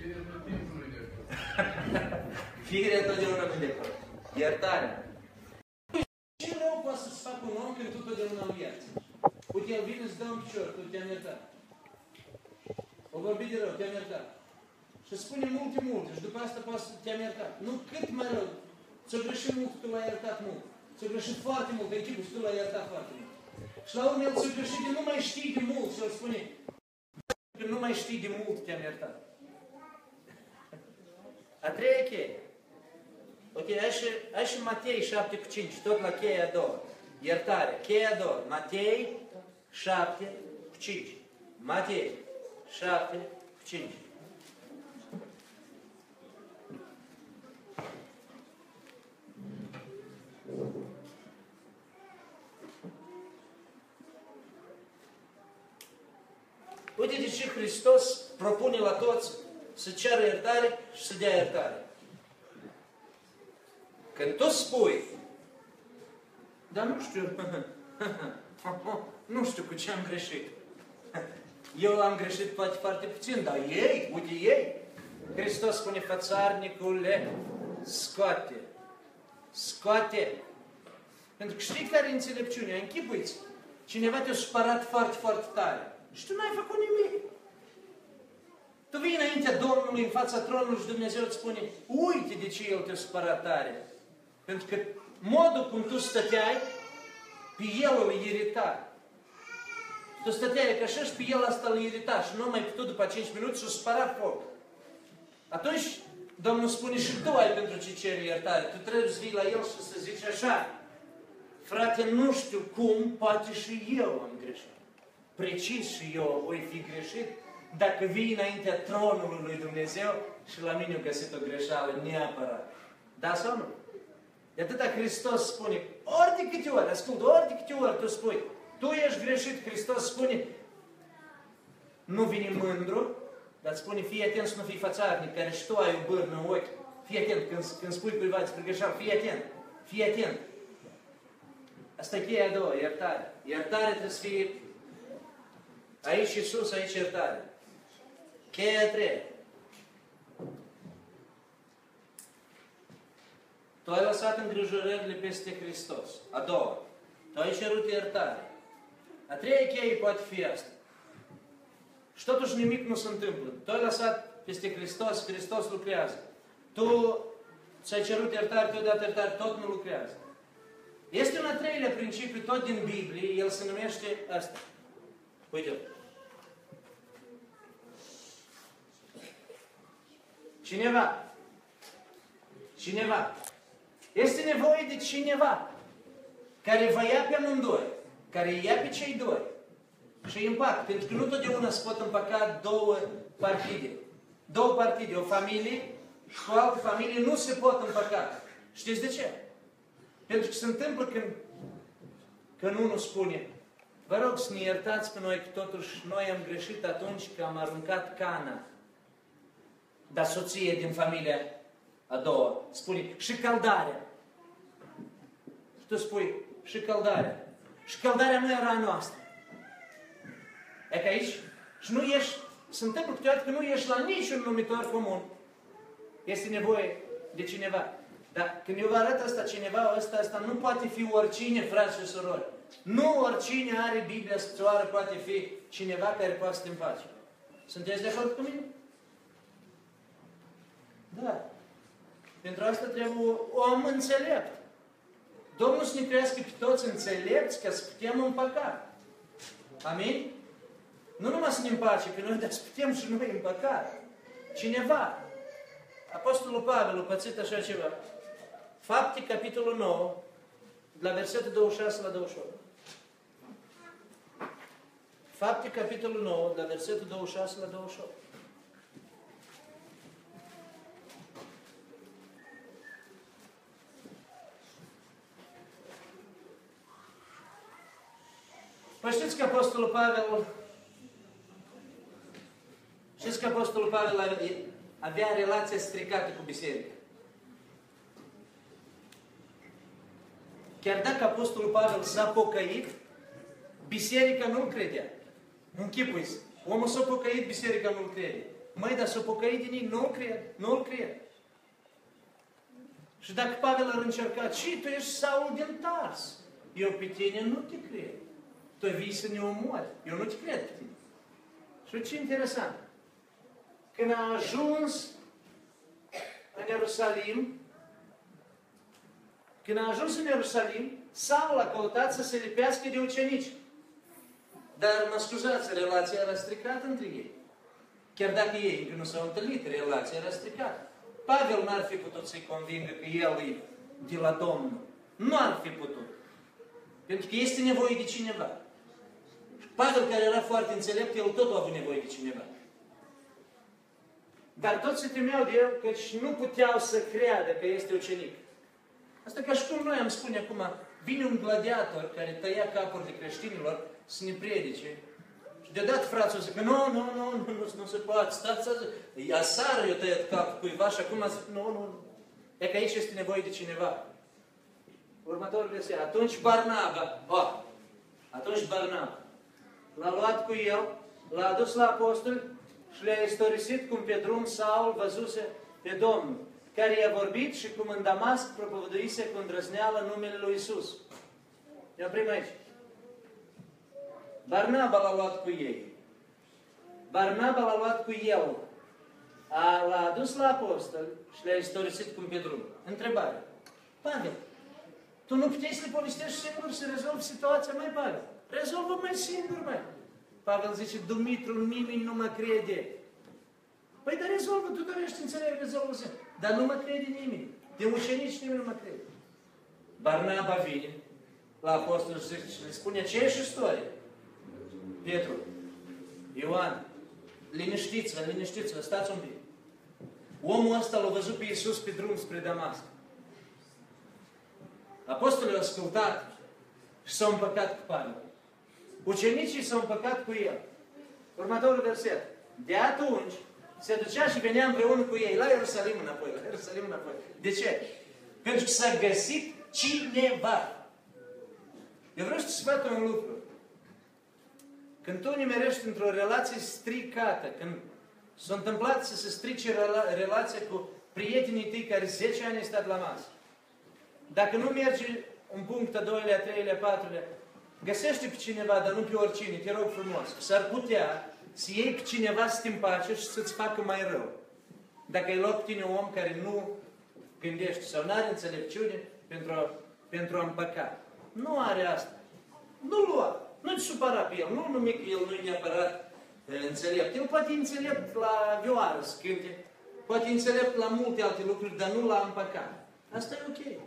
Firea totdeauna nu-i de acord. Iertarea. Ce rău poate să-ți facă un om când tu totdeauna îl ierți? Uite, el vine, îți dă un picior, tu te-am iertat. O vorbi de rău, te-am iertat. Și spune multe, multe, și după asta poate să te-am iertat. Nu, cât mai rău. Ți-o greșit mult, tu l-ai iertat mult. Ți-o greșit foarte mult, în chipul și tu l-ai iertat foarte mult. Și la urmă el ți-o greșit de nu mai știi de mult și el spune că nu mai știi de mult, te-am iertat. A treia cheie. Ok, ai și, ai și Matei șapte cu cinci, tot la cheia a doua. Iertare. Cheia a doua. Matei șapte cu cinci. Matei șapte, cinci. Uite de ce Hristos propune la toți să ceară iertare și să dea iertare. Când tu spui, dar nu știu, nu știu cu ce am greșit. Eu am greșit poate foarte puțin, dar ei, uite ei, Hristos spune, fățarnicule, scoate, scoate. Pentru că știi care e înțelepciunea? Închipuiți, cineva te-a supărat foarte, foarte tare și tu n-ai făcut nimic. Tu vii înaintea Domnului, în fața tronului și Dumnezeu îți spune, uite de ce El te-a supărat tare. Pentru că modul cum tu stăteai, pe El îl irita. Tu stăteai ca așa și pe El asta îl irita și nu mai putut după cinci minute și-a supărat foc. Atunci Domnul spune și tu ai pentru ce ceri iertare. Tu trebuie să vii la El și să zici așa, frate, nu știu cum, poate și eu am greșit. Precis și eu voi fi greșit dacă vii înaintea tronului lui Dumnezeu și la mine au găsit o greșeală neapărat. Da sau nu? De atâta Hristos spune, ori de câte ori, ascult, ori de câte ori tu spui, tu ești greșit, Hristos spune, nu vine mândru, dar spune, fii atent să nu fii fățarnic, care și tu ai o bârnă în ochi. Fii atent, când, când spui cuiva despre greșeală, fii atent, fii atent. Asta e cheia a doua, iertare. Iertare trebuie să fie aici și sus, aici iertare. Cheia a treia. Tu ai lăsat îngrijorările peste Hristos. A doua. Tu ai cerut iertare. A treia cheie poate fi asta. Și totuși nimic nu se întâmplă. Tu ai lăsat peste Hristos, Hristos lucrează. Tu ți-ai cerut iertare, tu ai dat iertare, tot nu lucrează. Este un al treilea principiu, tot din Biblie, el se numește asta. Uite-l. Cineva. Cineva. Este nevoie de cineva care vă ia pe amândoi, care ia pe cei doi și îi împacă. Pentru că nu totdeauna se pot împăca două partide. Două partide, o familie și o altă familie nu se pot împăca. Știți de ce? Pentru că se întâmplă când, când unul spune, vă rog să ne iertați pe noi, că totuși noi am greșit atunci că am aruncat cana. Dar soție din familia a doua spune, și căldarea. Și tu spui, și căldarea. Și căldarea nu era a noastră. E că aici, și nu ești, se întâmplă câteodată că nu ești la niciun numitor comun. Este nevoie de cineva. Dar când eu vă arăt asta, cineva ăsta, asta nu poate fi oricine, frați și surori. Nu oricine are Biblia Scriptură poate fi cineva care poate să te împace. Sunteți de acord cu mine? Da. Pentru asta trebuie om înțelept. Domnul să ne crească pe toți înțelepți ca să putem împăca. Amin? Nu numai să ne împace pe noi, dar să putem și noi împăca. Cineva. Apostolul Pavel a pățit așa ceva. Fapte, capitolul nouă, de la versetul douăzeci și șase la douăzeci și opt. Fapte, capitolul nouă, de la versetul douăzeci și șase la douăzeci și opt. Păi știți că Apostolul Pavel știți că Apostolul Pavel avea relația stricată cu biserica. Chiar dacă Apostolul Pavel s-a pocăit, biserica nu-l credea. Închipuiți. Omul s-a pocăit, biserica nu-l crede. Măi, dar s-a pocăit din ei, nu-l cred. Nu-l cred. Și dacă Pavel ar încerca, și tu ești Saul din Tars, eu pe tine nu te cred. Tu vii să ne omori. Eu nu te cred pe tine. Și ce interesant. Când a ajuns în Ierusalim, când a ajuns în Ierusalim, Saul a căutat să se lipească de ucenici. Dar, mă scuzați, relația era stricată între ei. Chiar dacă ei încă nu s-au întâlnit, relația era stricată. Pavel n-ar fi putut să-i convingă că el e de la Domnul. Nu ar fi putut. Pentru că este nevoie de cineva. Pavel, care era foarte înțelept, el tot a avut nevoie de cineva. Dar toți se temeau de el, căci nu puteau să creadă că este ucenic. Asta ca și cum noi am spune acum, vine un gladiator care tăia capurile creștinilor să ne predice. Și deodată frații o zic că nu, nu, nu, nu, nu, nu se poate, stați, stați, asară eu tăiat capul cuiva și acum zic, nu, nu, nu. E că aici este nevoie de cineva. Următorul verset. Atunci Barnaba, oh, atunci Barnaba l-a luat cu el, l-a adus la apostoli și le-a istorisit cum pe drum Saul văzuse pe Domnul, care i-a vorbit și cum în Damasc propovăduise cu îndrăzneală numele lui Iisus. Ne oprim aici. Barnaba l-a luat cu ei. Barnaba l-a luat cu el. A, l-a adus la apostol și le-a istorisit cum pe drum. Întrebare. Pavel, tu nu puteai să le povestești singur să rezolvi situația, mai Pavel? Rezolvă mai singur, mai. Pavel zice, Dumitru, nimeni nu mă crede. Păi, dar rezolvă, tu dorești înțeleg, rezolvă singur. Dar nu mă crede nimeni. De ucenici nimeni nu mă crede. Barnaba vine la apostol și le spune aceeași istorie. Petru, Ioan, liniștiți-vă, liniștiți-vă, stați un pic. Omul ăsta l-a văzut pe Iisus pe drum spre Damasc. Apostolii au ascultat și s-au împăcat cu Pavel. Ucenicii s-au împăcat cu el. Următorul verset. De atunci se ducea și venea împreună cu ei la Ierusalim înapoi. La Ierusalim înapoi. De ce? Pentru că s-a găsit cineva. Eu vreau să-ți sfăt un lucru. Când tu nimerești într-o relație stricată, când s-a întâmplat să se strice rela relația cu prietenii tăi care zece ani ai stat la masă, dacă nu mergi un punct, a doilea, a treilea, a patrulea, găsește pe cineva, dar nu pe oricine, te rog frumos. S-ar putea să iei pe cineva să te împace și să-ți facă mai rău. Dacă ai luat pe tine un om care nu gândește sau nu are înțelepciune pentru a, pentru a împăca. Nu are asta. Nu lua. Nu te supăra pe el. Nu numi că el nu e neapărat înțelept. El poate înțelept la vioară să cânte. Poate înțelept la multe alte lucruri, dar nu la împăcat. Asta e ok.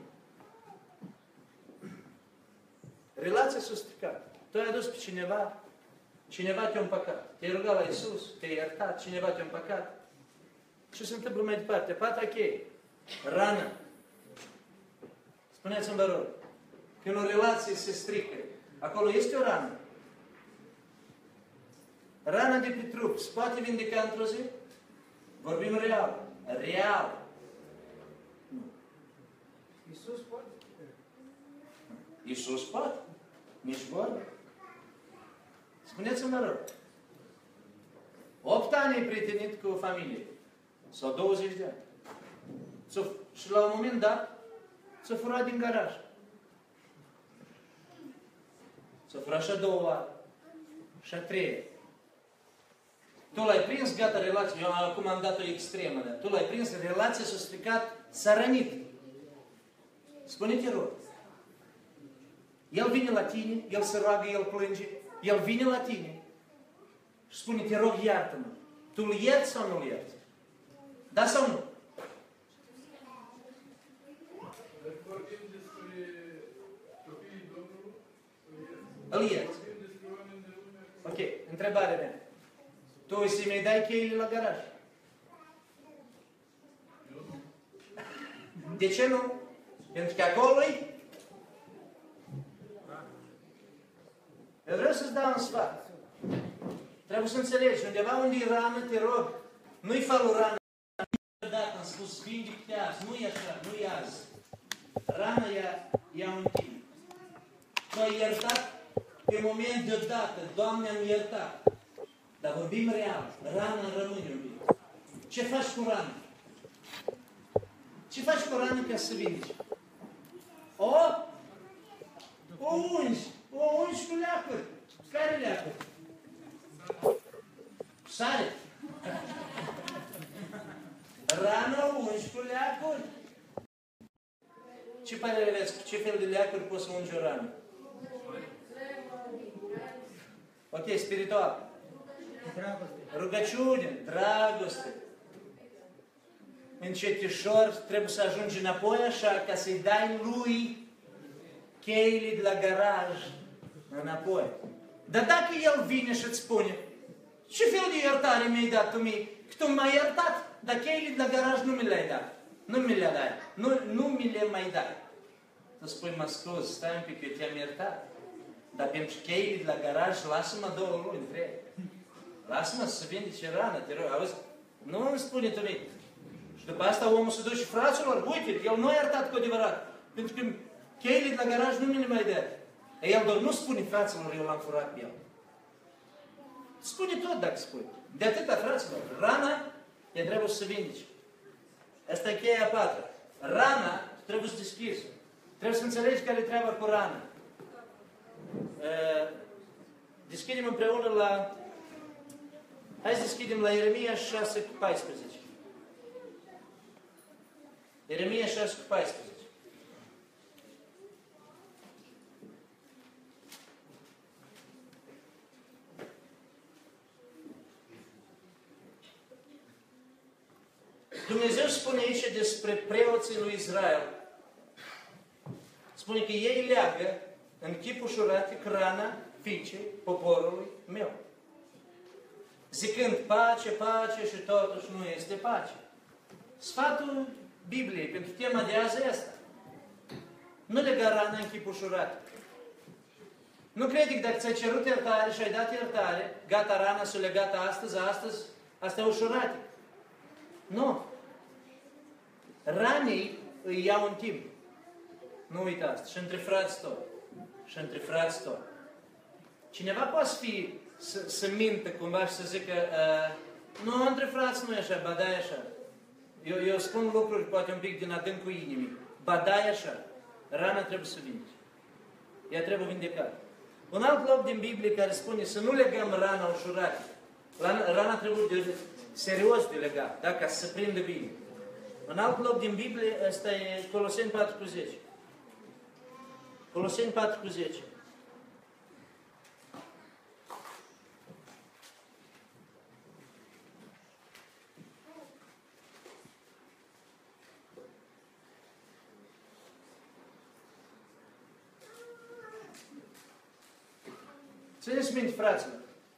Relația s-a stricat. Tu ai adus pe cineva, cineva te-a împăcat. Te-ai rugat la Iisus, te-ai iertat, cineva te-a împăcat. Ce se întâmplă mai departe? Patra cheie. Rană. Spuneți-mi, vă rog, când o relație se strică, acolo este o rană. Rana de pe trup se poate vindeca într-o zi? Vorbim real. Real. Nu. Iisus poate. Iisus poate. Nici vorbă. Spuneți-mi, mă rog. Opt ani ai prietenit cu o familie. Sau douăzeci de ani. Și la un moment dat s-a furat din garaj. S-a furat și a doua oară. Și a treia. Tu l-ai prins, gata, relația. Eu acum am dat o extremă. Dar tu l-ai prins, relația s-a stricat, s-a rănit. Spune-te rog. El vine la tine, el se roagă, el plânge. El vine la tine și spune, te rog, iartă-mă. Tu îl ierți sau nu îl ierți? Da sau nu? Vorbim despre copiii Domnului, Îl ierți. Ok, întrebarea mea. Tu îi să mi dai cheile la garaj? De ce nu? Pentru că acolo-i. Eu vreau să-ți dau un sfat. Trebuie să înțelegi, undeva unde e rană, te rog, nu-i falul rană. Niciodată am spus, vindic-te azi, nu e așa, nu e azi. Rana ea, ea un timp. Tu ai iertat pe moment deodată, Doamne, am iertat. Dar vorbim real, rana rămâne un pic. Ce faci cu rana? Ce faci cu rana ca să vindici? O? O ungi. O ungi cu leacuri. Care leacuri? Sare. Rana o ungi cu leacuri. Ce părere aveți? Cu ce fel de leacuri poți să ungi o rană? Ok, spiritual. Dragoste. Rugăciune, dragoste. Încetișor, trebuie să ajungi înapoi așa, ca să-i dai lui cheile de la garaj înapoi. Dar dacă el vine și îți spune, ce fel de iertare mi-ai dat tu mie? Că tu m-ai iertat, dar cheile de la garaj nu mi le-ai dat. Nu mi le dai. Nu, nu mi le mai dai. Tu spui, mă scuz, stai un pic, eu te-am iertat. Dar pentru cheile de la garaj, lasă-mă două luni, trei. Lasă-mă să vindece rană, te rog. Auzi? Nu îmi spune tu mie. Și după asta omul se duce, fraților, uite, el nu a iertat cu adevărat. Pentru că cheile de la garaj nu mi le mai dă. El doar nu spune, fraților, eu l-am furat pe el. Spune tot dacă spui. De atâta, fraților, rana, ea trebuie să se vindece. Asta e cheia a patra. Rana trebuie să deschisă. Trebuie să înțelegi care e treaba cu rana. Deschidem împreună la... Hai să deschidem la Ieremia șase cu paisprezece. Ieremia șase cu paisprezece. Dumnezeu spune aici despre preoții lui Israel. Spune că ei leagă în chip ușurate crana fiicei poporului meu. Zicând pace, pace și totuși nu este pace. Sfatul Bibliei pentru tema de azi este nu lega rana în chip ușurat. Nu crede că dacă ți-ai cerut iertare și ai dat iertare, gata, rana s-a legată astăzi, astăzi, asta e ușurate. Nu. Ranii îi iau în timp. Nu uitați. Și între frați tot. Și între frați tot. Cineva poate fi să, să mintă cumva și să zică uh, nu, între frați nu e așa, ba da e așa. Eu, eu spun lucruri poate un pic din adâncul inimii. Ba da e așa. Rana trebuie să vindece. Ea trebuie vindecată. Un alt loc din Biblie care spune să nu legăm rana ușurată. Rana, rana trebuie de, serios de legat, da? Ca să se prindă bine. Un alt loc din Biblie, ăsta e Coloseni patru cu zece. Coloseni patru cu zece. Țineți minte, fraților.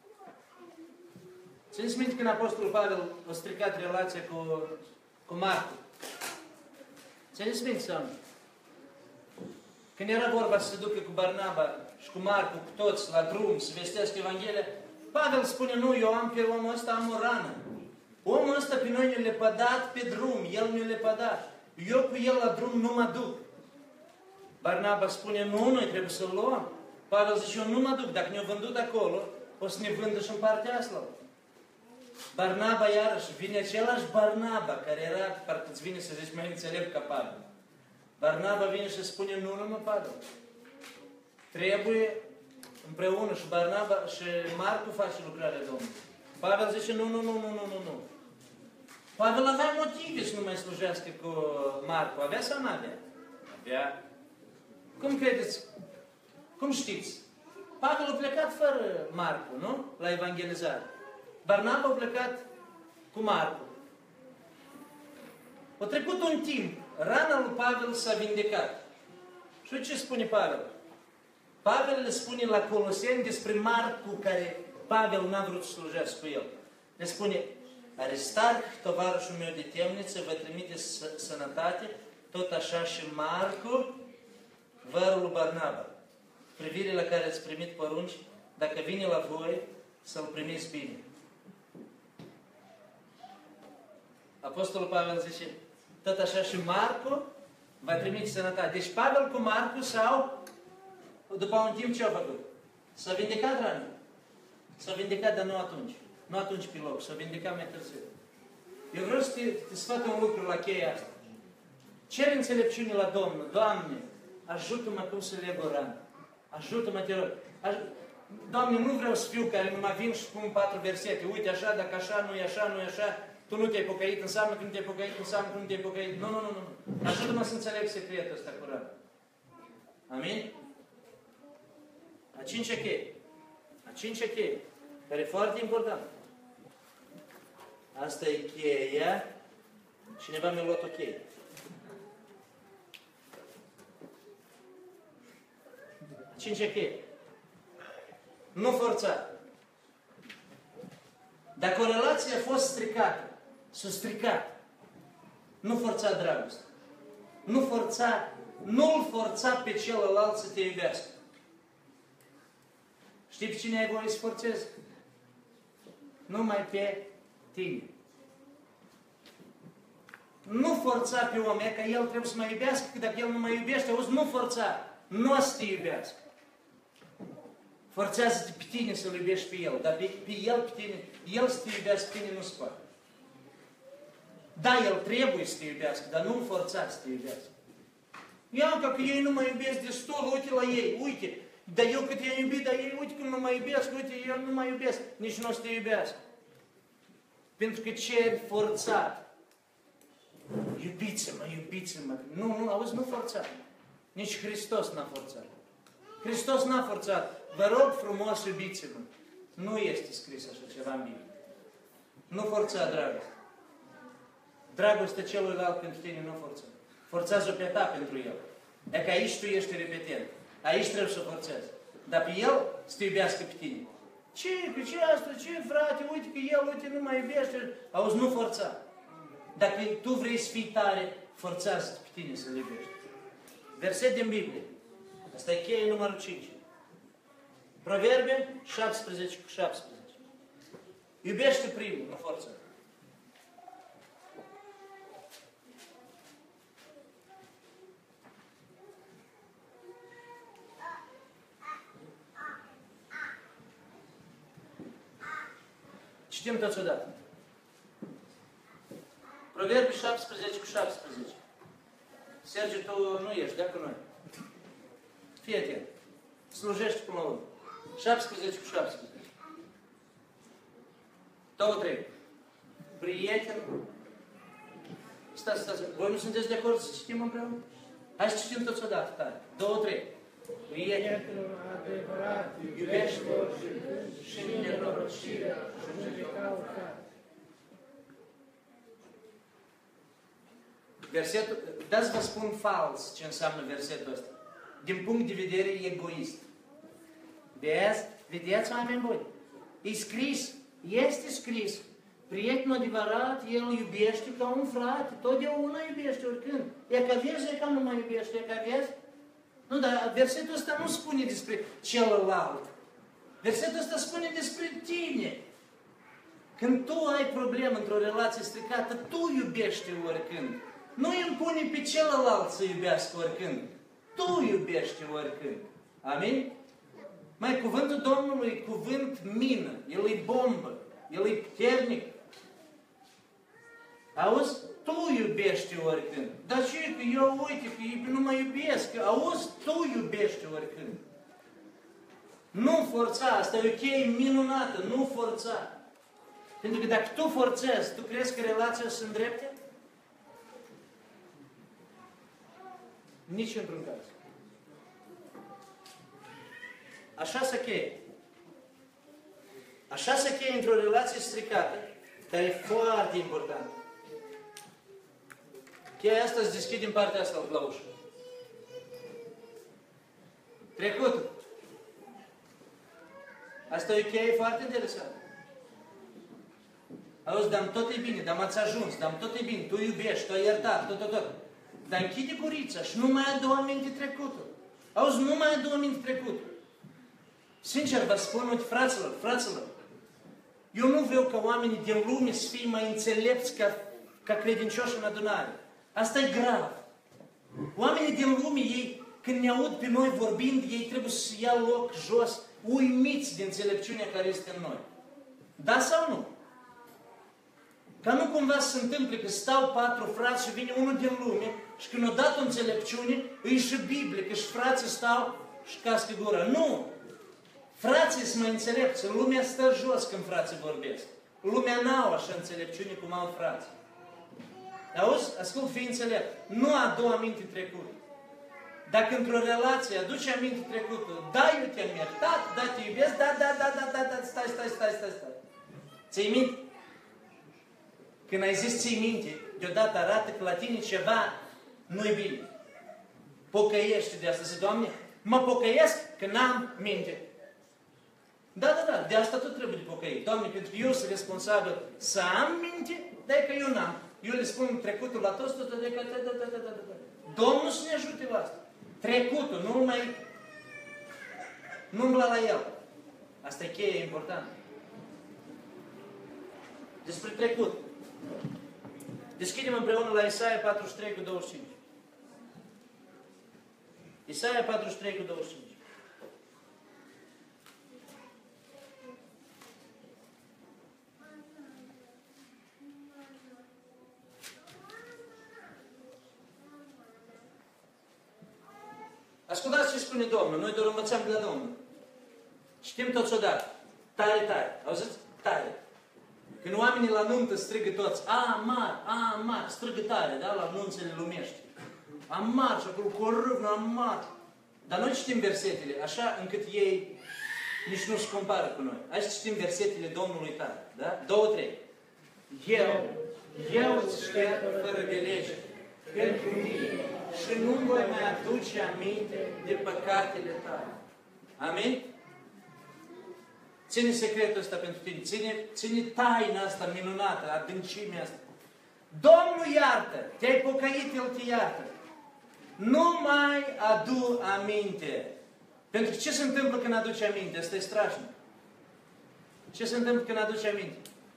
Țineți minte când Apostolul Pavel a stricat relația cu, cu Marcu. Țineți minte sau nu? Când era vorba să se ducă cu Barnaba și cu Marcu, cu toți, la drum, să vestească Evanghelia, Pavel spune, nu, eu am pe omul ăsta, am o rană. Omul ăsta pe noi ne le pădat pe drum, el ne le pădat. Eu cu el la drum nu mă duc. Barnaba spune, nu, noi trebuie să-l luăm. Pavel zice, eu nu mă duc, dacă ne-au vândut acolo, o să ne vândă și în partea asta. Barnaba iarăși, vine același Barnaba, care era, parcă îți vine să zici, mai înțelept ca Pavel. Barnaba vine și spune, nu, nu mă, Pavel. Trebuie împreună și Barnaba și Marcu face lucrarea Domnului. Pavel zice, nu, nu, nu, nu, nu, nu, nu. Pavel avea motive să nu mai slujească cu Marcu. Avea sau nu avea? Avea. Cum credeți? Cum știți? Pavel a plecat fără Marcu, nu? La evangelizare. Barnaba a plecat cu Marcu. A trecut un timp. Rana lui Pavel s-a vindecat. Și ce spune Pavel? Pavel le spune la Coloseni despre Marcu, care Pavel n-a vrut să slujească cu el. Le spune, Aristarh, tovarășul meu de temniță, vă trimite sănătate, tot așa și Marcu, vărul lui Barnaba, privire la care ați primit porunci, dacă vine la voi, să-l primiți bine. Apostolul Pavel zice, tot așa și Marcu va trimite sănătate. Deci Pavel cu Marcu sau, după un timp ce au făcut? S-a vindecat rana. S-a vindecat, dar nu atunci. Nu atunci pe loc. S-a vindecat mai târziu. Eu vreau să te, te sfăt un lucru la cheia asta. Cere înțelepciune la Domnul. Doamne, ajută-mă cum să leg o rană. Ajută-mă, te rog. Aj Doamne, nu vreau să fiu care numai vin și spun patru versete. Uite așa, dacă așa, nu e așa, nu e așa. Tu nu te-ai pocăit, înseamnă că nu te-ai pocăit, înseamnă că nu te-ai pocăit. Nu, nu, nu, nu. Ajută-mă să înțeleg secretul ăsta curat. Amin? A cincea cheie. A cincea cheie. Care e foarte important. Asta e cheia. Cineva mi-a luat o cheie. A cincea cheie. Nu forța. Dacă o relație a fost stricată, s-a stricat, nu forța dragoste. Nu forța, nu-l forța pe celălalt să te iubească. Știi pe cine ai voie să forțezi? Numai pe tine. Nu forța pe om, că el trebuie să mă iubească, că dacă el nu mă iubește, auzi, nu forța. Nu o să te iubească. Forțează-te pe tine să-l iubești pe el, dar pe, pe el, pe tine, el să te iubească, pe tine nu se poate. Da, el trebuie să te iubească, dar nu-l forța să te iubească. Ia că ei nu mă iubesc destul, uite la ei, uite. Dar eu cât i-am iubit, dar ei, uite cum nu mă iubesc, uite, eu nu mă iubesc, nici nu o să te iubească. Pentru că ceri forțat. Iubiți-mă, iubiți-mă. Nu, nu, auzi, nu forțat. Nici Hristos n-a forțat. Hristos n-a forțat. Vă rog frumos, iubiți-mă. Nu este scris așa ceva în Biblie. Nu forța dragoste. Dragostea celuilalt pentru tine nu forța. Forțează-o pe ta pentru el. E că aici tu ești repetent. Aici trebuie să o forțezi. Dar pe el să te iubească pe tine. Ce? Pe ce asta? Ce, frate? Uite că el, uite, nu mai iubește. Auzi, nu forța. Dacă tu vrei să fii tare, forțează-te pe tine să-l iubești. Verset din Biblie. Asta e cheia numărul cinci. Proverbe șaptesprezece cu șaptesprezece. Iubește primul, nu forța. Citim toți odată. Proverbe șaptesprezece cu șaptesprezece. Sergiu, tu nu ești, dacă noi. Fii atent. Slujești până la urmă. șaptesprezece cu șaptesprezece. Două, trei. Prieten. Stați, stați. Voi nu sunteți de acord să citim împreună? Hai să citim toți odată, tare. Două, trei. Prieten. Adevărat, Iubește și nenorocirea și nu caută. Versetul, dați vă spun fals ce înseamnă versetul ăsta. Din punct de vedere egoist. Vezi? Vedeți, oameni buni? E scris, este scris. Prietenul adevărat, el iubește ca un frate. Totdeauna iubește oricând. E că vezi, e că nu mai iubește, e că vezi? Nu, dar versetul ăsta nu spune despre celălalt. Versetul ăsta spune despre tine. Când tu ai problemă într-o relație stricată, tu iubești oricând. Nu impune pe celălalt să iubească oricând. Tu iubești oricând. Amin? Mai cuvântul Domnului e cuvânt mină. El e bombă. El e puternic. Auzi? Tu iubești oricând. Dar ce că eu, uite, că nu mă iubesc. Auzi? Tu iubești oricând. Nu forța. Asta e o cheie minunată. Nu forța. Pentru că dacă tu forțezi, tu crezi că relația se îndrepte? Nici într-un caz. Așa se cheie. Așa se cheie într-o relație stricată, dar e foarte important. Cheia asta se deschide din partea asta la ușă. Trecutul. Asta e o cheie foarte interesantă. Auzi, dar tot e bine, dar m-ați ajuns, dar tot e bine, tu iubești, tu ai iertat, tot, tot, tot. Dar închide gurița și nu mai adu aminte trecutul. Auzi, nu mai adu aminte trecutul. Sincer vă spun, uite, fraților, fraților, eu nu vreau ca oamenii din lume să fie mai înțelepți ca, ca credincioși în adunare. Asta e grav. Oamenii din lume, ei, când ne aud pe noi vorbind, ei trebuie să ia loc jos, uimiți de înțelepciunea care este în noi. Da sau nu? Ca nu cumva să se întâmple că stau patru frați și vine unul din lume și când o dat o înțelepciune, îi și Biblie, că și frații stau și cască gura. Nu! Frații sunt mai înțelepți. Lumea stă jos când frații vorbesc. Lumea n-au așa înțelepciune cum au frații. Auzi? Ascult, fii înțelept. Nu adu aminte trecut. Dacă într-o relație aduci aminte trecutul, da, eu te-am iertat, da, te iubesc, da, da, da, da, da, da, stai, stai, stai, stai, stai. Ți-ai minte? Când ai zis ții minte, deodată arată că la tine ceva nu-i bine. Pocăiește de asta. Zice, Doamne, mă pocăiesc că n-am minte. Da, da, da, de asta tot trebuie de pocăit. Doamne, pentru că eu sunt responsabil să am minte, dar că eu n-am. Eu le spun trecutul la toți, tot, de că, da, da, da, da, da, da. Domnul să ne ajute la asta. Trecutul, nu mai, nu umbla la el. Asta e cheie important. Despre trecut. Deschidem împreună la Isaia patruzeci și trei cu douăzeci și cinci. Isaia patruzeci și trei cu douăzeci și cinci. Ascultați ce spune Domnul. Noi doar învățăm de la Domnul. Citim toți odată. Tare, tare. Auziți? Tare. Când oamenii la nuntă strigă toți, amar, amar, strigă tare, da? La nunțele lumești. Amar și acolo cu o râvnă, amar. Dar noi citim versetele așa încât ei nici nu se compară cu noi. Hai să citim versetele Domnului tare. Da? Două, trei. Eu, eu îți șterg fără de lege pentru mine și nu voi mai aduce aminte de păcatele tale. Amin? Ține secretul ăsta pentru tine. Ține, ține taina asta minunată, adâncimea asta. Domnul iartă. Te-ai pocăit, El te iartă. Nu mai adu aminte. Pentru că ce se întâmplă când aduci aminte? Asta e strașnic. Ce se întâmplă când aduci aminte?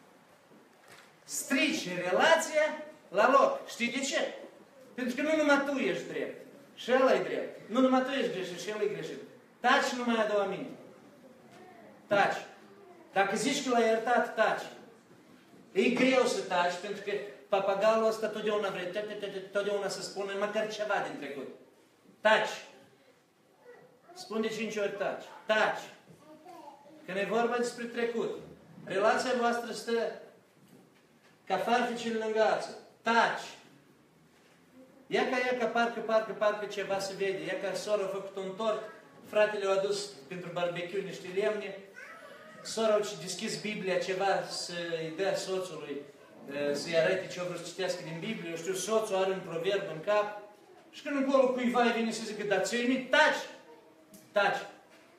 Strici relația la loc. Știi de ce? Pentru că nu numai tu ești drept. Și ăla e drept. Nu numai tu ești greșit și el e greșit. Taci și nu mai adu aminte. Taci. Dacă zici că l-ai iertat, taci. E greu să taci, pentru că papagalul ăsta totdeauna vrea, totdeauna să spună măcar ceva din trecut. Taci. Spune de cinci ori taci. Taci. Când e vorba despre trecut, relația voastră stă ca farfecele lângă ață. Taci. Ia ca, ia ca, parcă, parcă, parcă ceva se vede. Ia ca sora a făcut un tort, fratele a adus pentru barbecue niște lemne, sora a deschis Biblia ceva să-i dea soțului, să-i arate ce o vrut să citească din Biblie. Eu știu, soțul are un proverb în cap și când încolo cuiva îi vine să zică, dar ți-o imit, taci! Taci!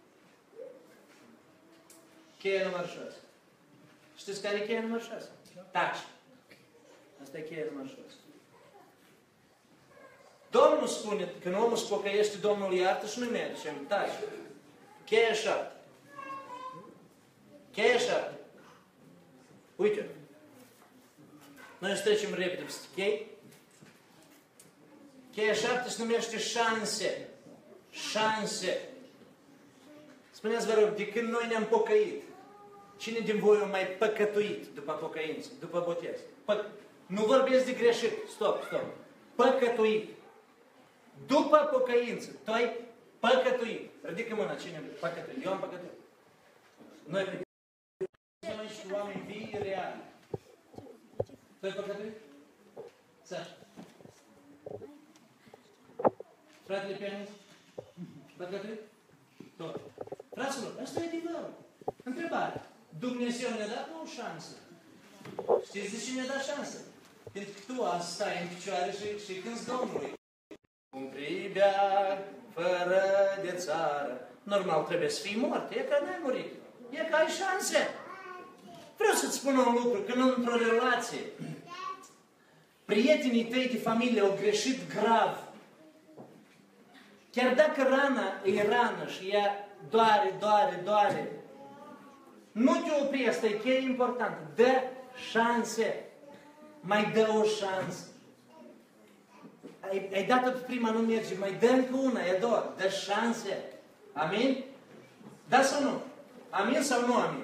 Cheia numărul șase. Știți care e cheia numărul șase? Taci! Asta e cheia numărul șase. Domnul spune, când omul se pocăiește, Domnul iartă și nu merge. Taci! Cheia șapte. Cheia șapte. Uite. Noi să trecem repede peste chei. Cheia șapte se numește șanse. Șanse. Spuneți, vă rog, de când noi ne-am pocăit, cine din voi a mai păcătuit după pocăință, după botez? Pă... Nu vorbesc de greșit. Stop, stop. Păcătuit. După pocăință, tu ai păcătuit. Ridică mâna, cine păcătuit? Eu am păcătuit. Noi noi și oameni vii, reali. Tu ai păcătuit? Sașa. Fratele pianist? Păcătuit? Tot. Fraților, asta e adevărul. Întrebare. Dumnezeu ne-a dat o șansă. Știți de ce ne-a dat șansă? Pentru că tu azi stai în picioare și, și cânti Domnului. Un pribeag fără de țară. Normal trebuie să fii mort. E că n-ai murit. E că ai șanse. Vreau să-ți spun un lucru. Când într-o relație prietenii tăi de familie au greșit grav, chiar dacă rana e rană și ea doare, doare, doare, nu te opri, asta e cheia importantă. Dă șanse. Mai dă o șansă. Ai, ai dat-o pe prima, nu merge. Mai dă încă una, e a doua. Dă șanse. Amin? Da sau nu? Amin sau nu amin?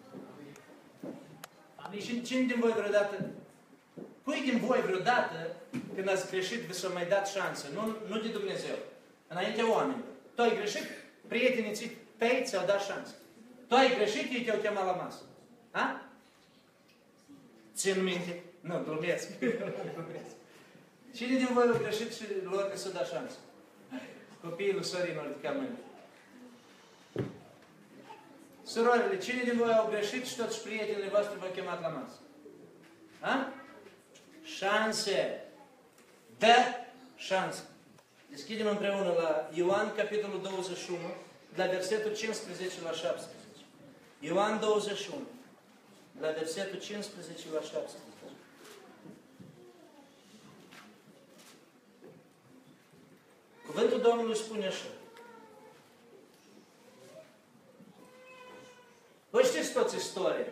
Amin. Și cine din voi vreodată, cui din voi vreodată, când ați greșit, vi s-a mai dat șansă? Nu, nu de Dumnezeu. Înaintea oamenilor. Tu ai greșit, prietenii tăi ți-au dat șansă. Tu ai greșit, ei te-au chemat la masă. Ha? Țin minte? Nu, glumesc. Cine din voi a greșit și lor că s-a dat șansă? Copiii lui Sorin au ridicat mâine. Surorile, cine din voi au greșit și toți prietenii voastre v-au chemat la masă? Ha? Șanse. Dă șanse. Deschidem împreună la Ioan, capitolul douăzeci și unu, de la versetul cincisprezece la șaptesprezece. Ioan douăzeci și unu, la versetul cincisprezece la șaptesprezece. Cuvântul Domnului spune așa. Voi știți toți istoria.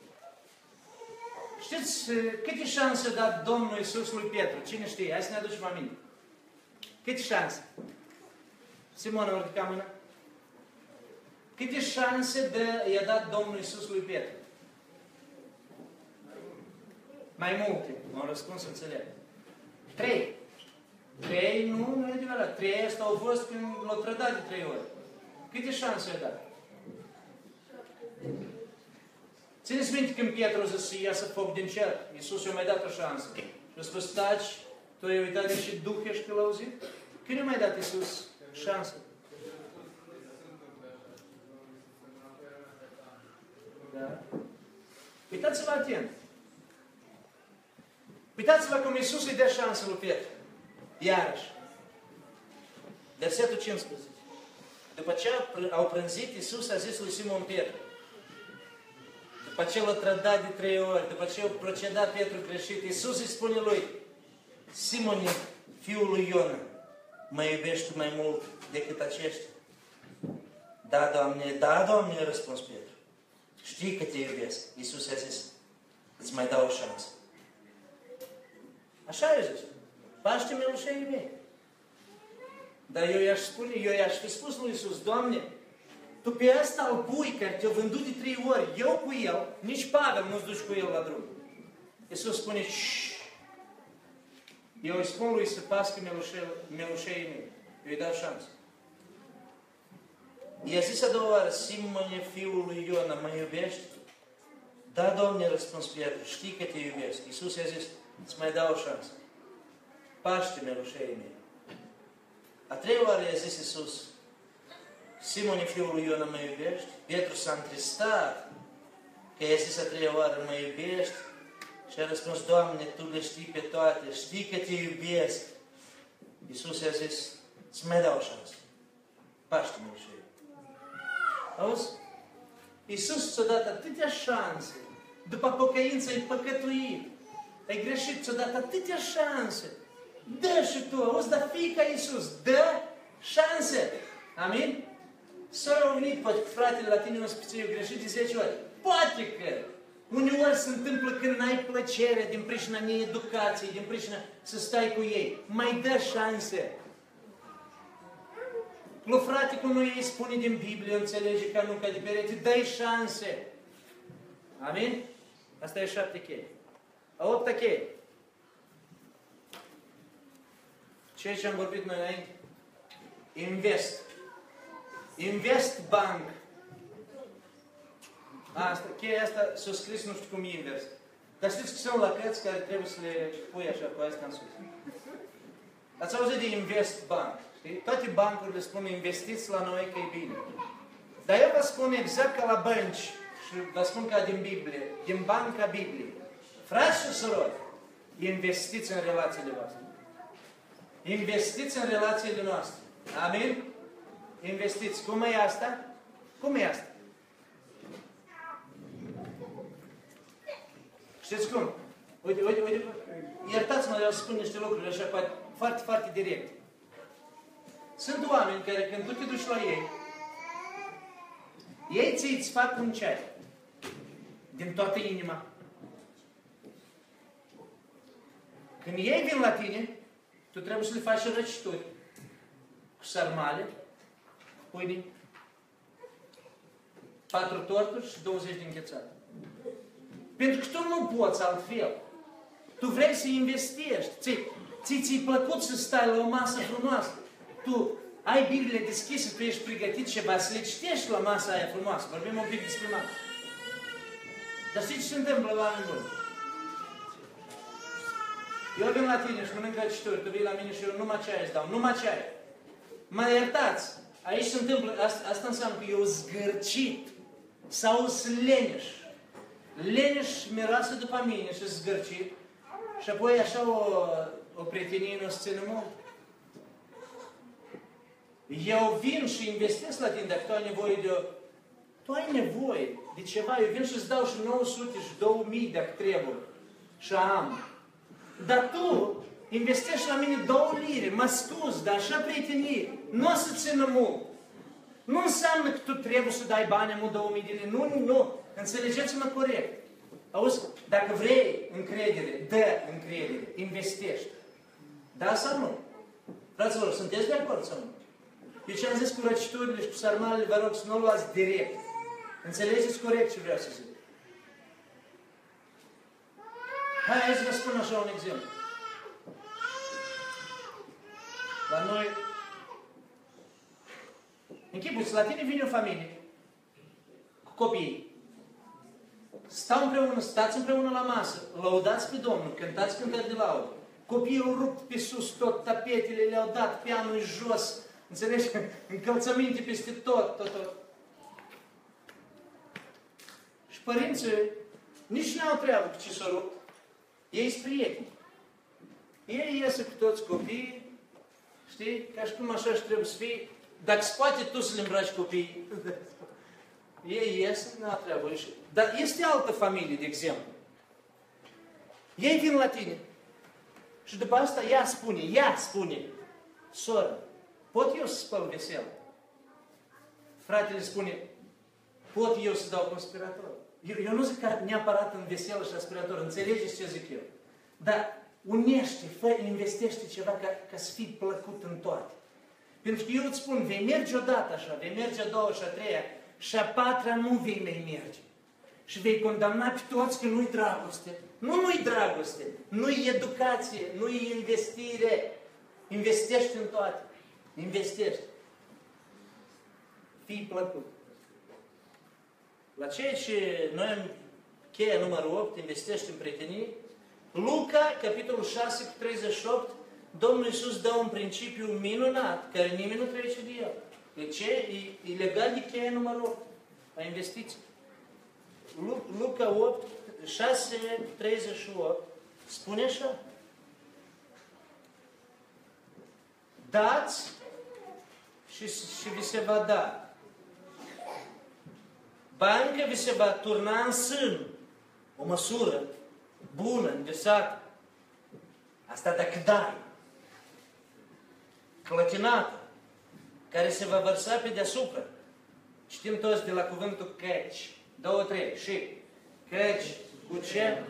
Știți câte șanse a dat Domnul Iisus lui Petru? Cine știe? Hai să ne aducem aminte. Câte șanse? Simona, ori ridica mâna. Câte șanse de, i-a dat Domnul Iisus lui Petru? Mai multe. M-au răspuns, înțeleg. Trei. Trei, nu, nu e adevărat. Trei, asta au fost când l-au trădat de trei ori. Câte șanse i-a dat? Țineți minte când Petru a zis să iasă foc din cer. Iisus i-a mai dat o șansă. Și a spus, taci, tu ai uitat de ce duh ești că l-auzit? Când i-a mai dat Iisus șansă? Da? Uitați-vă atent. Uitați-vă cum Iisus îi dă șansă lui Petru. Iarăși. Versetul cincisprezece. După ce au prânzit, Iisus a zis lui Simon Petru. După ce l-a trădat de trei ori, după ce a procedat Petru greșit, Iisus îi spune lui, Simone, fiul lui Iona, mă iubești tu mai mult decât aceștia? Da, Doamne, da, Doamne, a răspuns Petru. Știi că te iubesc. Iisus i-a zis, îți mai dau o șansă. Așa i-a zis. Paște mielușei mei. Dar eu i-aș spune, eu i-aș fi spus lui Iisus, Doamne, Tu pe ăsta îl pui care te-a vândut de trei ori, eu cu el, nici Pavel nu-ți duci cu el la drum. Iisus spune, șșș, eu îi spun lui să pască mielușei mei. Eu îi dau șansă. I-a zis a doua oară, Simone, fiul lui Iona, mă iubești? Da, Doamne, răspuns Petru, știi că te iubesc. Iisus i-a zis, îți mai dau o șansă. Paște mielușei mei. A treia oară i-a zis Iisus, Simone, fiul lui Iona, mă iubești? Petru s-a întristat că i-a zis a treia oară, mă iubești? Și a răspuns, Doamne, Tu le știi pe toate, știi că te iubesc. Iisus i-a zis, îți mai dau o șansă. Paște mielușei. Auzi? Iisus ți-a dat atâtea șanse. După pocăință ai păcătuit. Ai greșit, ți-a dat atâtea șanse. Dă și tu, auzi, dar fii ca Iisus. Dă șanse. Amin? S-a venit, poate fratele la tine, o spiță, eu greșit de zece ori. Poate că uneori se întâmplă când n-ai plăcere din pricina needucației, din pricina să stai cu ei. Mai dă șanse. Lui frate, cum nu ei spune din Biblie, înțelege ca nu ca de perete, dă-i șanse. Amin? Asta e șapte cheie. A opta cheie. Ceea ce am vorbit noi înainte. Invest. Invest bank. Asta, cheia asta s-a scris nu știu cum invers. Dar știți că sunt la cărți care trebuie să le pui așa cu asta în sus. Ați auzit de invest bank. Știi? Toate bancurile spun investiți la noi că e bine. Dar eu vă spun exact ca la bănci și vă spun ca din Biblie, din banca Bibliei. Frați și surori, investiți în relațiile voastre. Investiți în relațiile noastre. Amin? Investiți. Cum e asta? Cum e asta? Știți cum? Uite, uite, uite. Iertați-mă, eu spun niște lucruri așa foarte, foarte direct. Sunt oameni care când tu te duci la ei, ei ți îți fac un ceai. Din toată inima. Când ei vin la tine, tu trebuie să le faci răcituri. Cu sarmale, pâine, patru torturi și douăzeci de înghețate. Pentru că tu nu poți altfel. Tu vrei să investești. Ți-i ți plăcut să stai la o masă frumoasă. Tu ai Biblia deschisă, tu ești pregătit ceva să le citești la masa aia frumoasă. Vorbim un pic despre masă. Dar știi ce se întâmplă la oameni buni? Eu vin la tine și mănânc răcituri, tu vii la mine și eu numai ceai îți dau, numai ceai. Mă iertați, aici se întâmplă, asta, asta înseamnă că eu zgârcit sau sunt leneș. Leneș miroasă după mine și zgârcit și apoi așa o, o prietenie nu o să țină mult. Eu vin și investesc la tine dacă tu ai nevoie de o, Tu ai nevoie de ceva, eu vin și-ți dau și nouă sute și două mii dacă trebuie. Și am. Dar tu investești la mine două lire, mă scuzi, dar așa prietenie, nu o să țină mult. Nu înseamnă că tu trebuie să dai bani mult două mii de lire. Nu, nu. Înțelegeți-mă corect. Auzi, dacă vrei încredere, dă încredere, investești. Da sau nu? Fraților, sunteți de acord sau nu? Eu ce am zis cu răciturile și cu sarmalele, vă rog să nu o luați direct. Înțelegeți corect ce vreau să zic. Hai să vă spun așa un exemplu. La noi, închipuți, la tine vine o familie cu copii. Stau împreună, stați împreună la masă, lăudați pe Domnul, cântați cântări de laudă. Copiii au rupt pe sus tot, tapetele le-au dat, pianul jos, înțelegi? Încălțăminte peste tot, tot, tot. Și părinții nici n-au treabă cu ce s-au rupt. Ei sunt prieteni. Ei iese cu toți copiii, știi? Ca și cum așa și trebuie să fie. Dacă se poate tu să le îmbraci copiii, ei iese, n-au treabă. Dar este altă familie, de exemplu. Ei vin la tine. Și după asta ea spune, ea spune, soră, pot eu să spăl vesel? Fratele spune, pot eu să dau conspirator? Eu, eu nu zic că neapărat în veselă și aspirator, înțelegeți ce zic eu. Dar unește, fă, investește ceva ca, ca să fii plăcut în toate. Pentru că eu îți spun, vei merge odată așa, vei merge a doua și a treia, și a patra nu vei mai merge. Și vei condamna pe toți că nu-i dragoste. Nu, nu-i dragoste. Nu-i educație, nu-i investire. Investești în toate. Investești. Fii plăcut. La ceea ce noi am cheia numărul opt, investești în prietenie, Luca, capitolul șase, cu treizeci și opt, Domnul Iisus dă un principiu minunat, care nimeni nu trece de el. De ce? E, e legat de cheia numărul opt, a investiției. Luca opt, șase, treizeci și opt, spune așa. Dați și, și vi se va da. Banca vi se va turna în sân. O măsură bună, învesată. Asta dacă dai. Clătinată, care se va vărsa pe deasupra. Știm toți de la cuvântul căci. Două, trei. Și căci cu ce?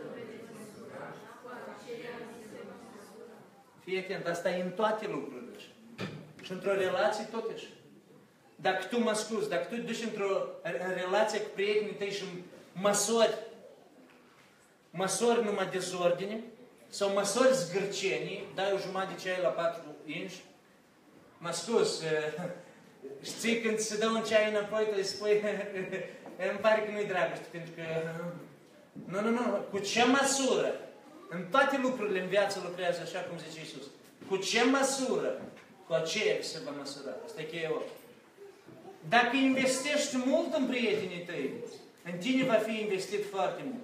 Fii atent, asta e în toate lucrurile. Și într-o relație tot așa. Dacă tu mă scuzi, dacă tu te duci într-o în relație cu prietenii tăi și măsori, măsori numai dezordine, sau măsori zgârcenii, dai o jumătate de ceai la patru inși, mă scuz, știi când se dă un ceai înapoi, tu îi spui, îmi pare că nu-i dragoste, pentru că... Nu, nu, nu, cu ce măsură? În toate lucrurile în viață lucrează așa cum zice Iisus. Cu ce măsură? Cu aceea se va măsura. Asta e cheia opt. Dacă investești mult în prietenii tăi, în tine va fi investit foarte mult.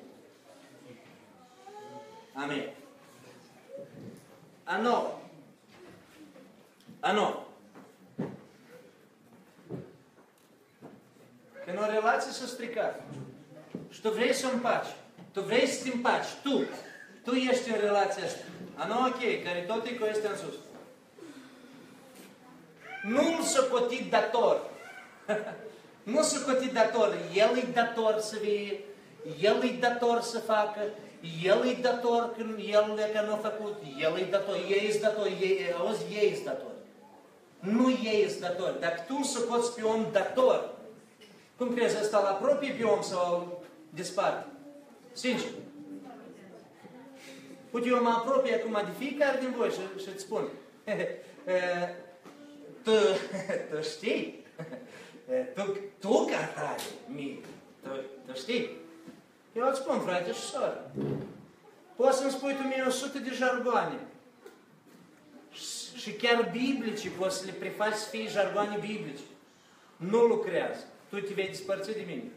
Amin. A nouă. A nouă. Când o relație s-a stricat și tu vrei să o împaci, tu vrei să te împaci, tu, tu ești în relația asta. A nouă cheie, care tot e cu este în sus. Nu-l socoti dator. Nu socoti dator. El e dator să vie, el e dator să facă, el e dator când el e că nu a făcut, el e dator, ei sunt datori, ei, auzi, ei sunt datori. Nu ei sunt datori. Dacă tu îl socoți pe om dator, cum crezi, ăsta îl apropie pe om sau îl desparte? Sincer. Uite, eu mă apropie acum de fiecare din voi și, și îți spun. tu, tu știi? tu, tu ca tare, mie. Tu, tu știi? Eu îți spun, frate și soră. Poți să-mi spui tu mie o sută de jargoane. Și chiar biblici, poți să le prefaci să fie jargoane biblice. Nu lucrează. Tu te vei despărți de mine.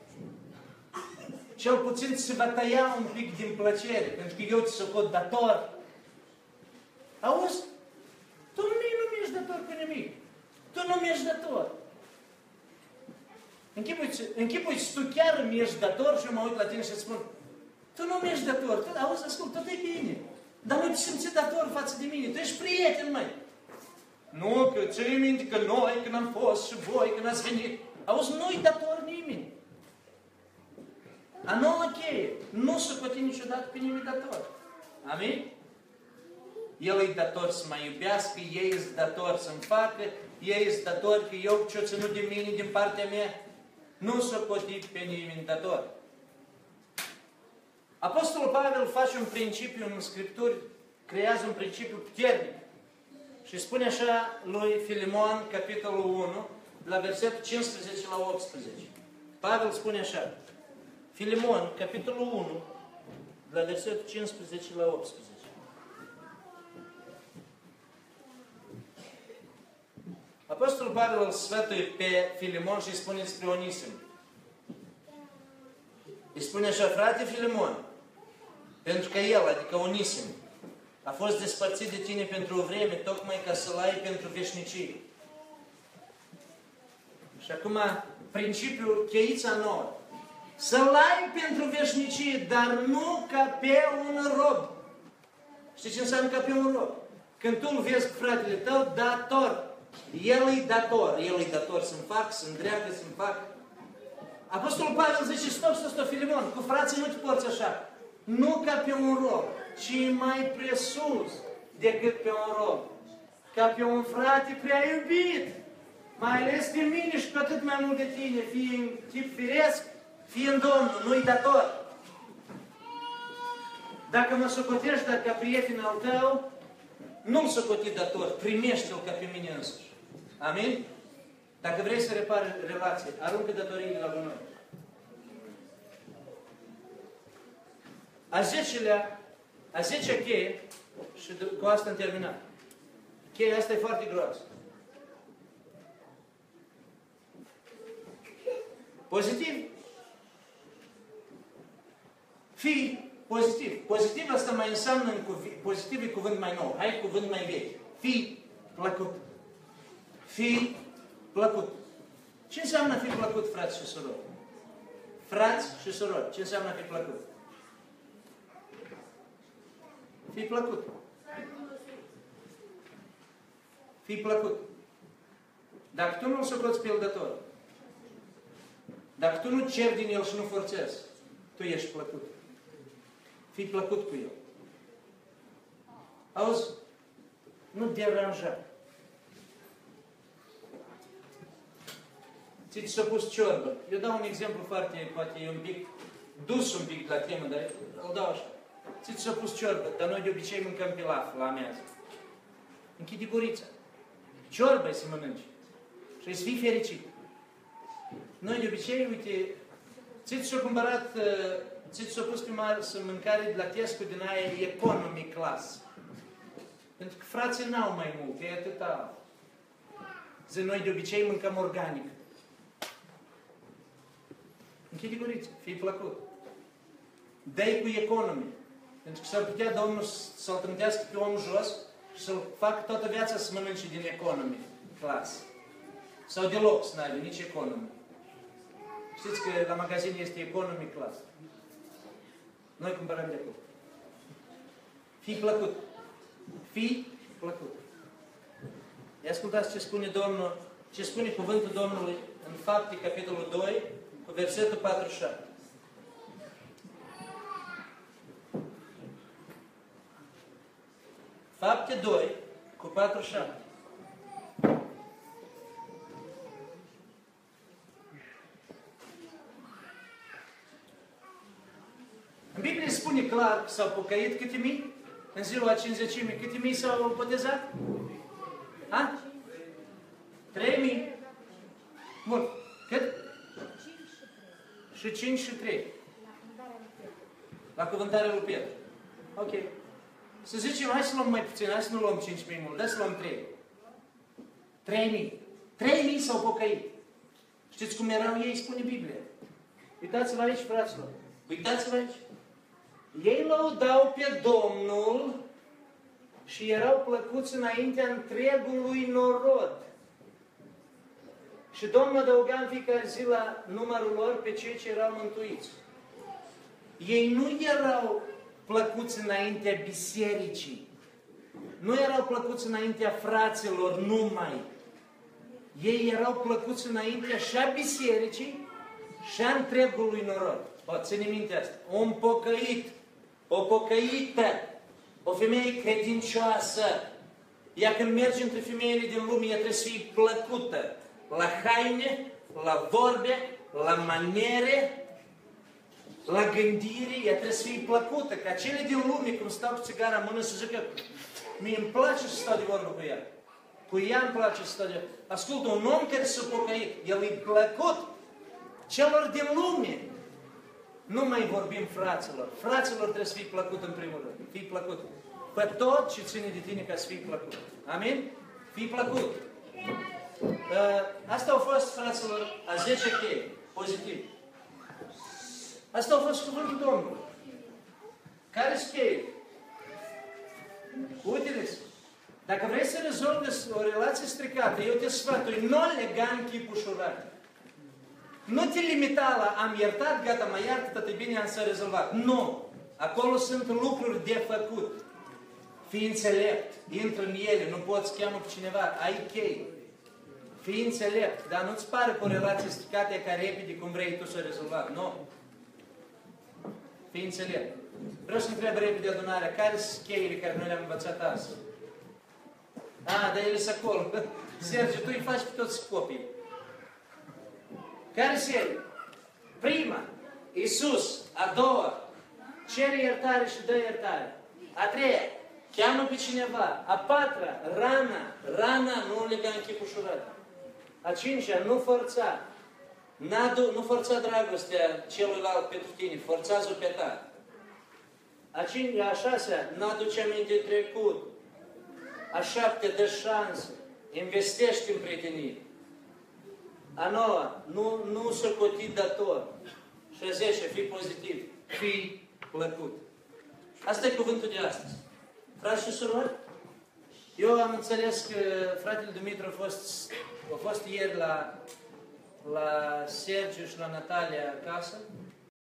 Cel puțin se va tăia un pic din plăcere, pentru că eu ți socot dator. Auzi? Tu nu mi-ești dator cu nimic. Tu nu mi-ești dator. Închipuiți, tu chiar mi ești dator și eu mă uit la tine și îți spun, tu nu mi ești dator, tu, auzi, ascult, tot e bine. Dar nu te simți dator față de mine, tu ești prieten, măi. Nu, că ții minte că noi, când am fost și voi, când ați venit, auzi, nu-i dator nimeni. A noua cheie, nu se poate niciodată pe nimeni dator. Amin? El e dator să mă iubească, ei sunt dator să-mi facă, ei sunt dator că eu ce-o ținut de mine din partea mea, nu se poate pe nimeni dator. Apostolul Pavel face un principiu în Scripturi, creează un principiu puternic. Și spune așa lui Filimon, capitolul unu, la versetul cincisprezece la optsprezece. Pavel spune așa, Filimon, capitolul unu, la versetul cincisprezece la optsprezece. Apostolul Pavel îl sfătuie pe Filimon și îi spune despre Onisim. Îi spune așa, frate Filimon, pentru că el, adică Onisim, a fost despărțit de tine pentru o vreme, tocmai ca să-l ai pentru veșnicie. Și acum, principiul, cheița nouă. Să-l ai pentru veșnicie, dar nu ca pe un rob. Știi ce înseamnă ca pe un rob? Când tu îl vezi cu fratele tău, dator. El e dator. El e dator să-mi fac, să-mi dreagă, să-mi fac. Apostolul Pavel zice, stop, stop, stop, Filimon, cu frații nu te porți așa. Nu ca pe un rob, ci mai presus decât pe un rob. Ca pe un frate prea iubit. Mai ales de mine și cu atât mai mult de tine, fie în tip firesc, fie în Domnul, nu-i dator. Dacă mă socotești dar ca prieten al tău, nu-l socoti dator, primește-l ca pe mine însuși. Amin? Dacă vrei să repari relații, aruncă datoriile la gunoi. A zecelea, a zecea cheie, și cu asta am terminat. Cheia asta e foarte groasă. Pozitiv. Fii pozitiv. Pozitiv asta mai înseamnă, în cuv pozitiv e cuvânt mai nou. Hai cuvânt mai vechi. Fii plăcut. Fii plăcut. Ce înseamnă a fi plăcut, frați și surori? Frați și surori, ce înseamnă a fi plăcut? Fii plăcut. Fii plăcut. Dacă tu nu-l socoți pe el dator, dacă tu nu ceri din el și nu forțezi, tu ești plăcut. Fii plăcut cu el. Auzi? Nu deranja. Ți s-a pus ciorbă. Eu dau un exemplu foarte, poate e un pic, dus un pic la temă, dar îl dau așa. Ți s-a pus ciorbă, dar noi de obicei mâncăm pilaf la amiază. Închide gurița. Ciorbă să mănânci. Și să fii fericit. Noi de obicei, uite, ți s-a cumpărat, ți s-a pus pe masă mâncare de la Tesco din aia economy class. Pentru că frații n-au mai mult, e atâta. Zi, noi de obicei mâncăm organic. Închide gurița, fii plăcut. Dă-i cu economy. Pentru că s-ar putea Domnul să-l trântească pe omul jos și să-l facă toată viața să mănânce din economy class. Sau deloc să n-aibă nici economy. Știți că la magazin este economy class. Noi cumpărăm de acolo. Fii plăcut. Fii plăcut. Ia ascultați ce spune Domnul, ce spune cuvântul Domnului în Fapte, capitolul doi, cu versetul patruzeci și șapte. Fapte doi, cu patruzeci și șapte. În Biblie spune clar că s-au pocăit câte mii? În ziua cincizecimii, câte mii s-au botezat? Ha? Trei mii. Bun. Cât? Și cinci și trei. La cuvântarea lui Petru. Ok. Să zicem, hai să luăm mai puțin, hai să nu luăm cinci mii mult, hai să luăm trei. Trei mii. Trei mii s-au pocăit. Știți cum erau ei, spune Biblia? Uitați-vă aici, fraților. Uitați-vă aici. Ei lăudau pe Domnul și erau plăcuți înaintea întregului norod. Și Domnul adăuga în fiecare zi la numărul lor pe cei ce erau mântuiți. Ei nu erau plăcuți înaintea bisericii. Nu erau plăcuți înaintea fraților numai. Ei erau plăcuți înaintea și a bisericii și a întregului norod. O, ține minte asta. Un pocăit, o pocăită, o femeie credincioasă. Ea când merge între femeile din lume, ea trebuie să fie plăcută. La haine, la vorbe, la maniere, la gândire, ea trebuie să fie plăcută. Ca cele din lume, cum stau cu țigara în mână, să zică, mie îmi place să stau de vorbă cu ea. Cu ea îmi place să stau de vorbă. Ascultă, un om care s-a pocăit, el e plăcut celor din lume. Nu mai vorbim fraților. Fraților trebuie să fii plăcut în primul rând. Fii plăcut. Pe tot ce ține de tine ca să fii plăcut. Amin? Fii plăcut. Asta au fost, fraților, a zece chei. Pozitiv. Asta a fost cuvântul Domnului. Care-s chei? Uite-le-ți. Dacă vrei să rezolvi o relație stricată, eu te sfătui, nu lega în chip ușurat. Nu te limita la am iertat, gata, mă iartă, toate bine, am să rezolvat. Nu. Acolo sunt lucruri de făcut. Fii înțelept, intră în ele, nu poți cheamă pe cineva, ai chei. Fii înțelept, dar nu-ți pare că o relație stricată e ca repede cum vrei tu să rezolvat. Nu. Fii înțelept. Vreau să întreb repede adunarea, care sunt cheile care noi le-am învățat azi? A, dar ele sunt acolo. Sergiu, tu îi faci pe toți copii. Care sunt ele? Prima, Iisus. A doua, cere iertare și dă iertare. A treia, cheamă pe cineva. A patra, rana. Rana nu lega în chip ușurat. A cincea, nu forța. Nu forța dragostea celuilalt pentru tine, forțează-o pe ta. A cincea, a șasea, n-aduce aminte de trecut. A șaptea, dă șansă. Investește în prietenie. A noua, nu, nu socoti dator. Și a zecea, fii pozitiv. Fii plăcut. Asta e cuvântul de astăzi. Frați și surori, eu am înțeles că fratele Dumitru a fost, a fost ieri la, la Sergiu și la Natalia acasă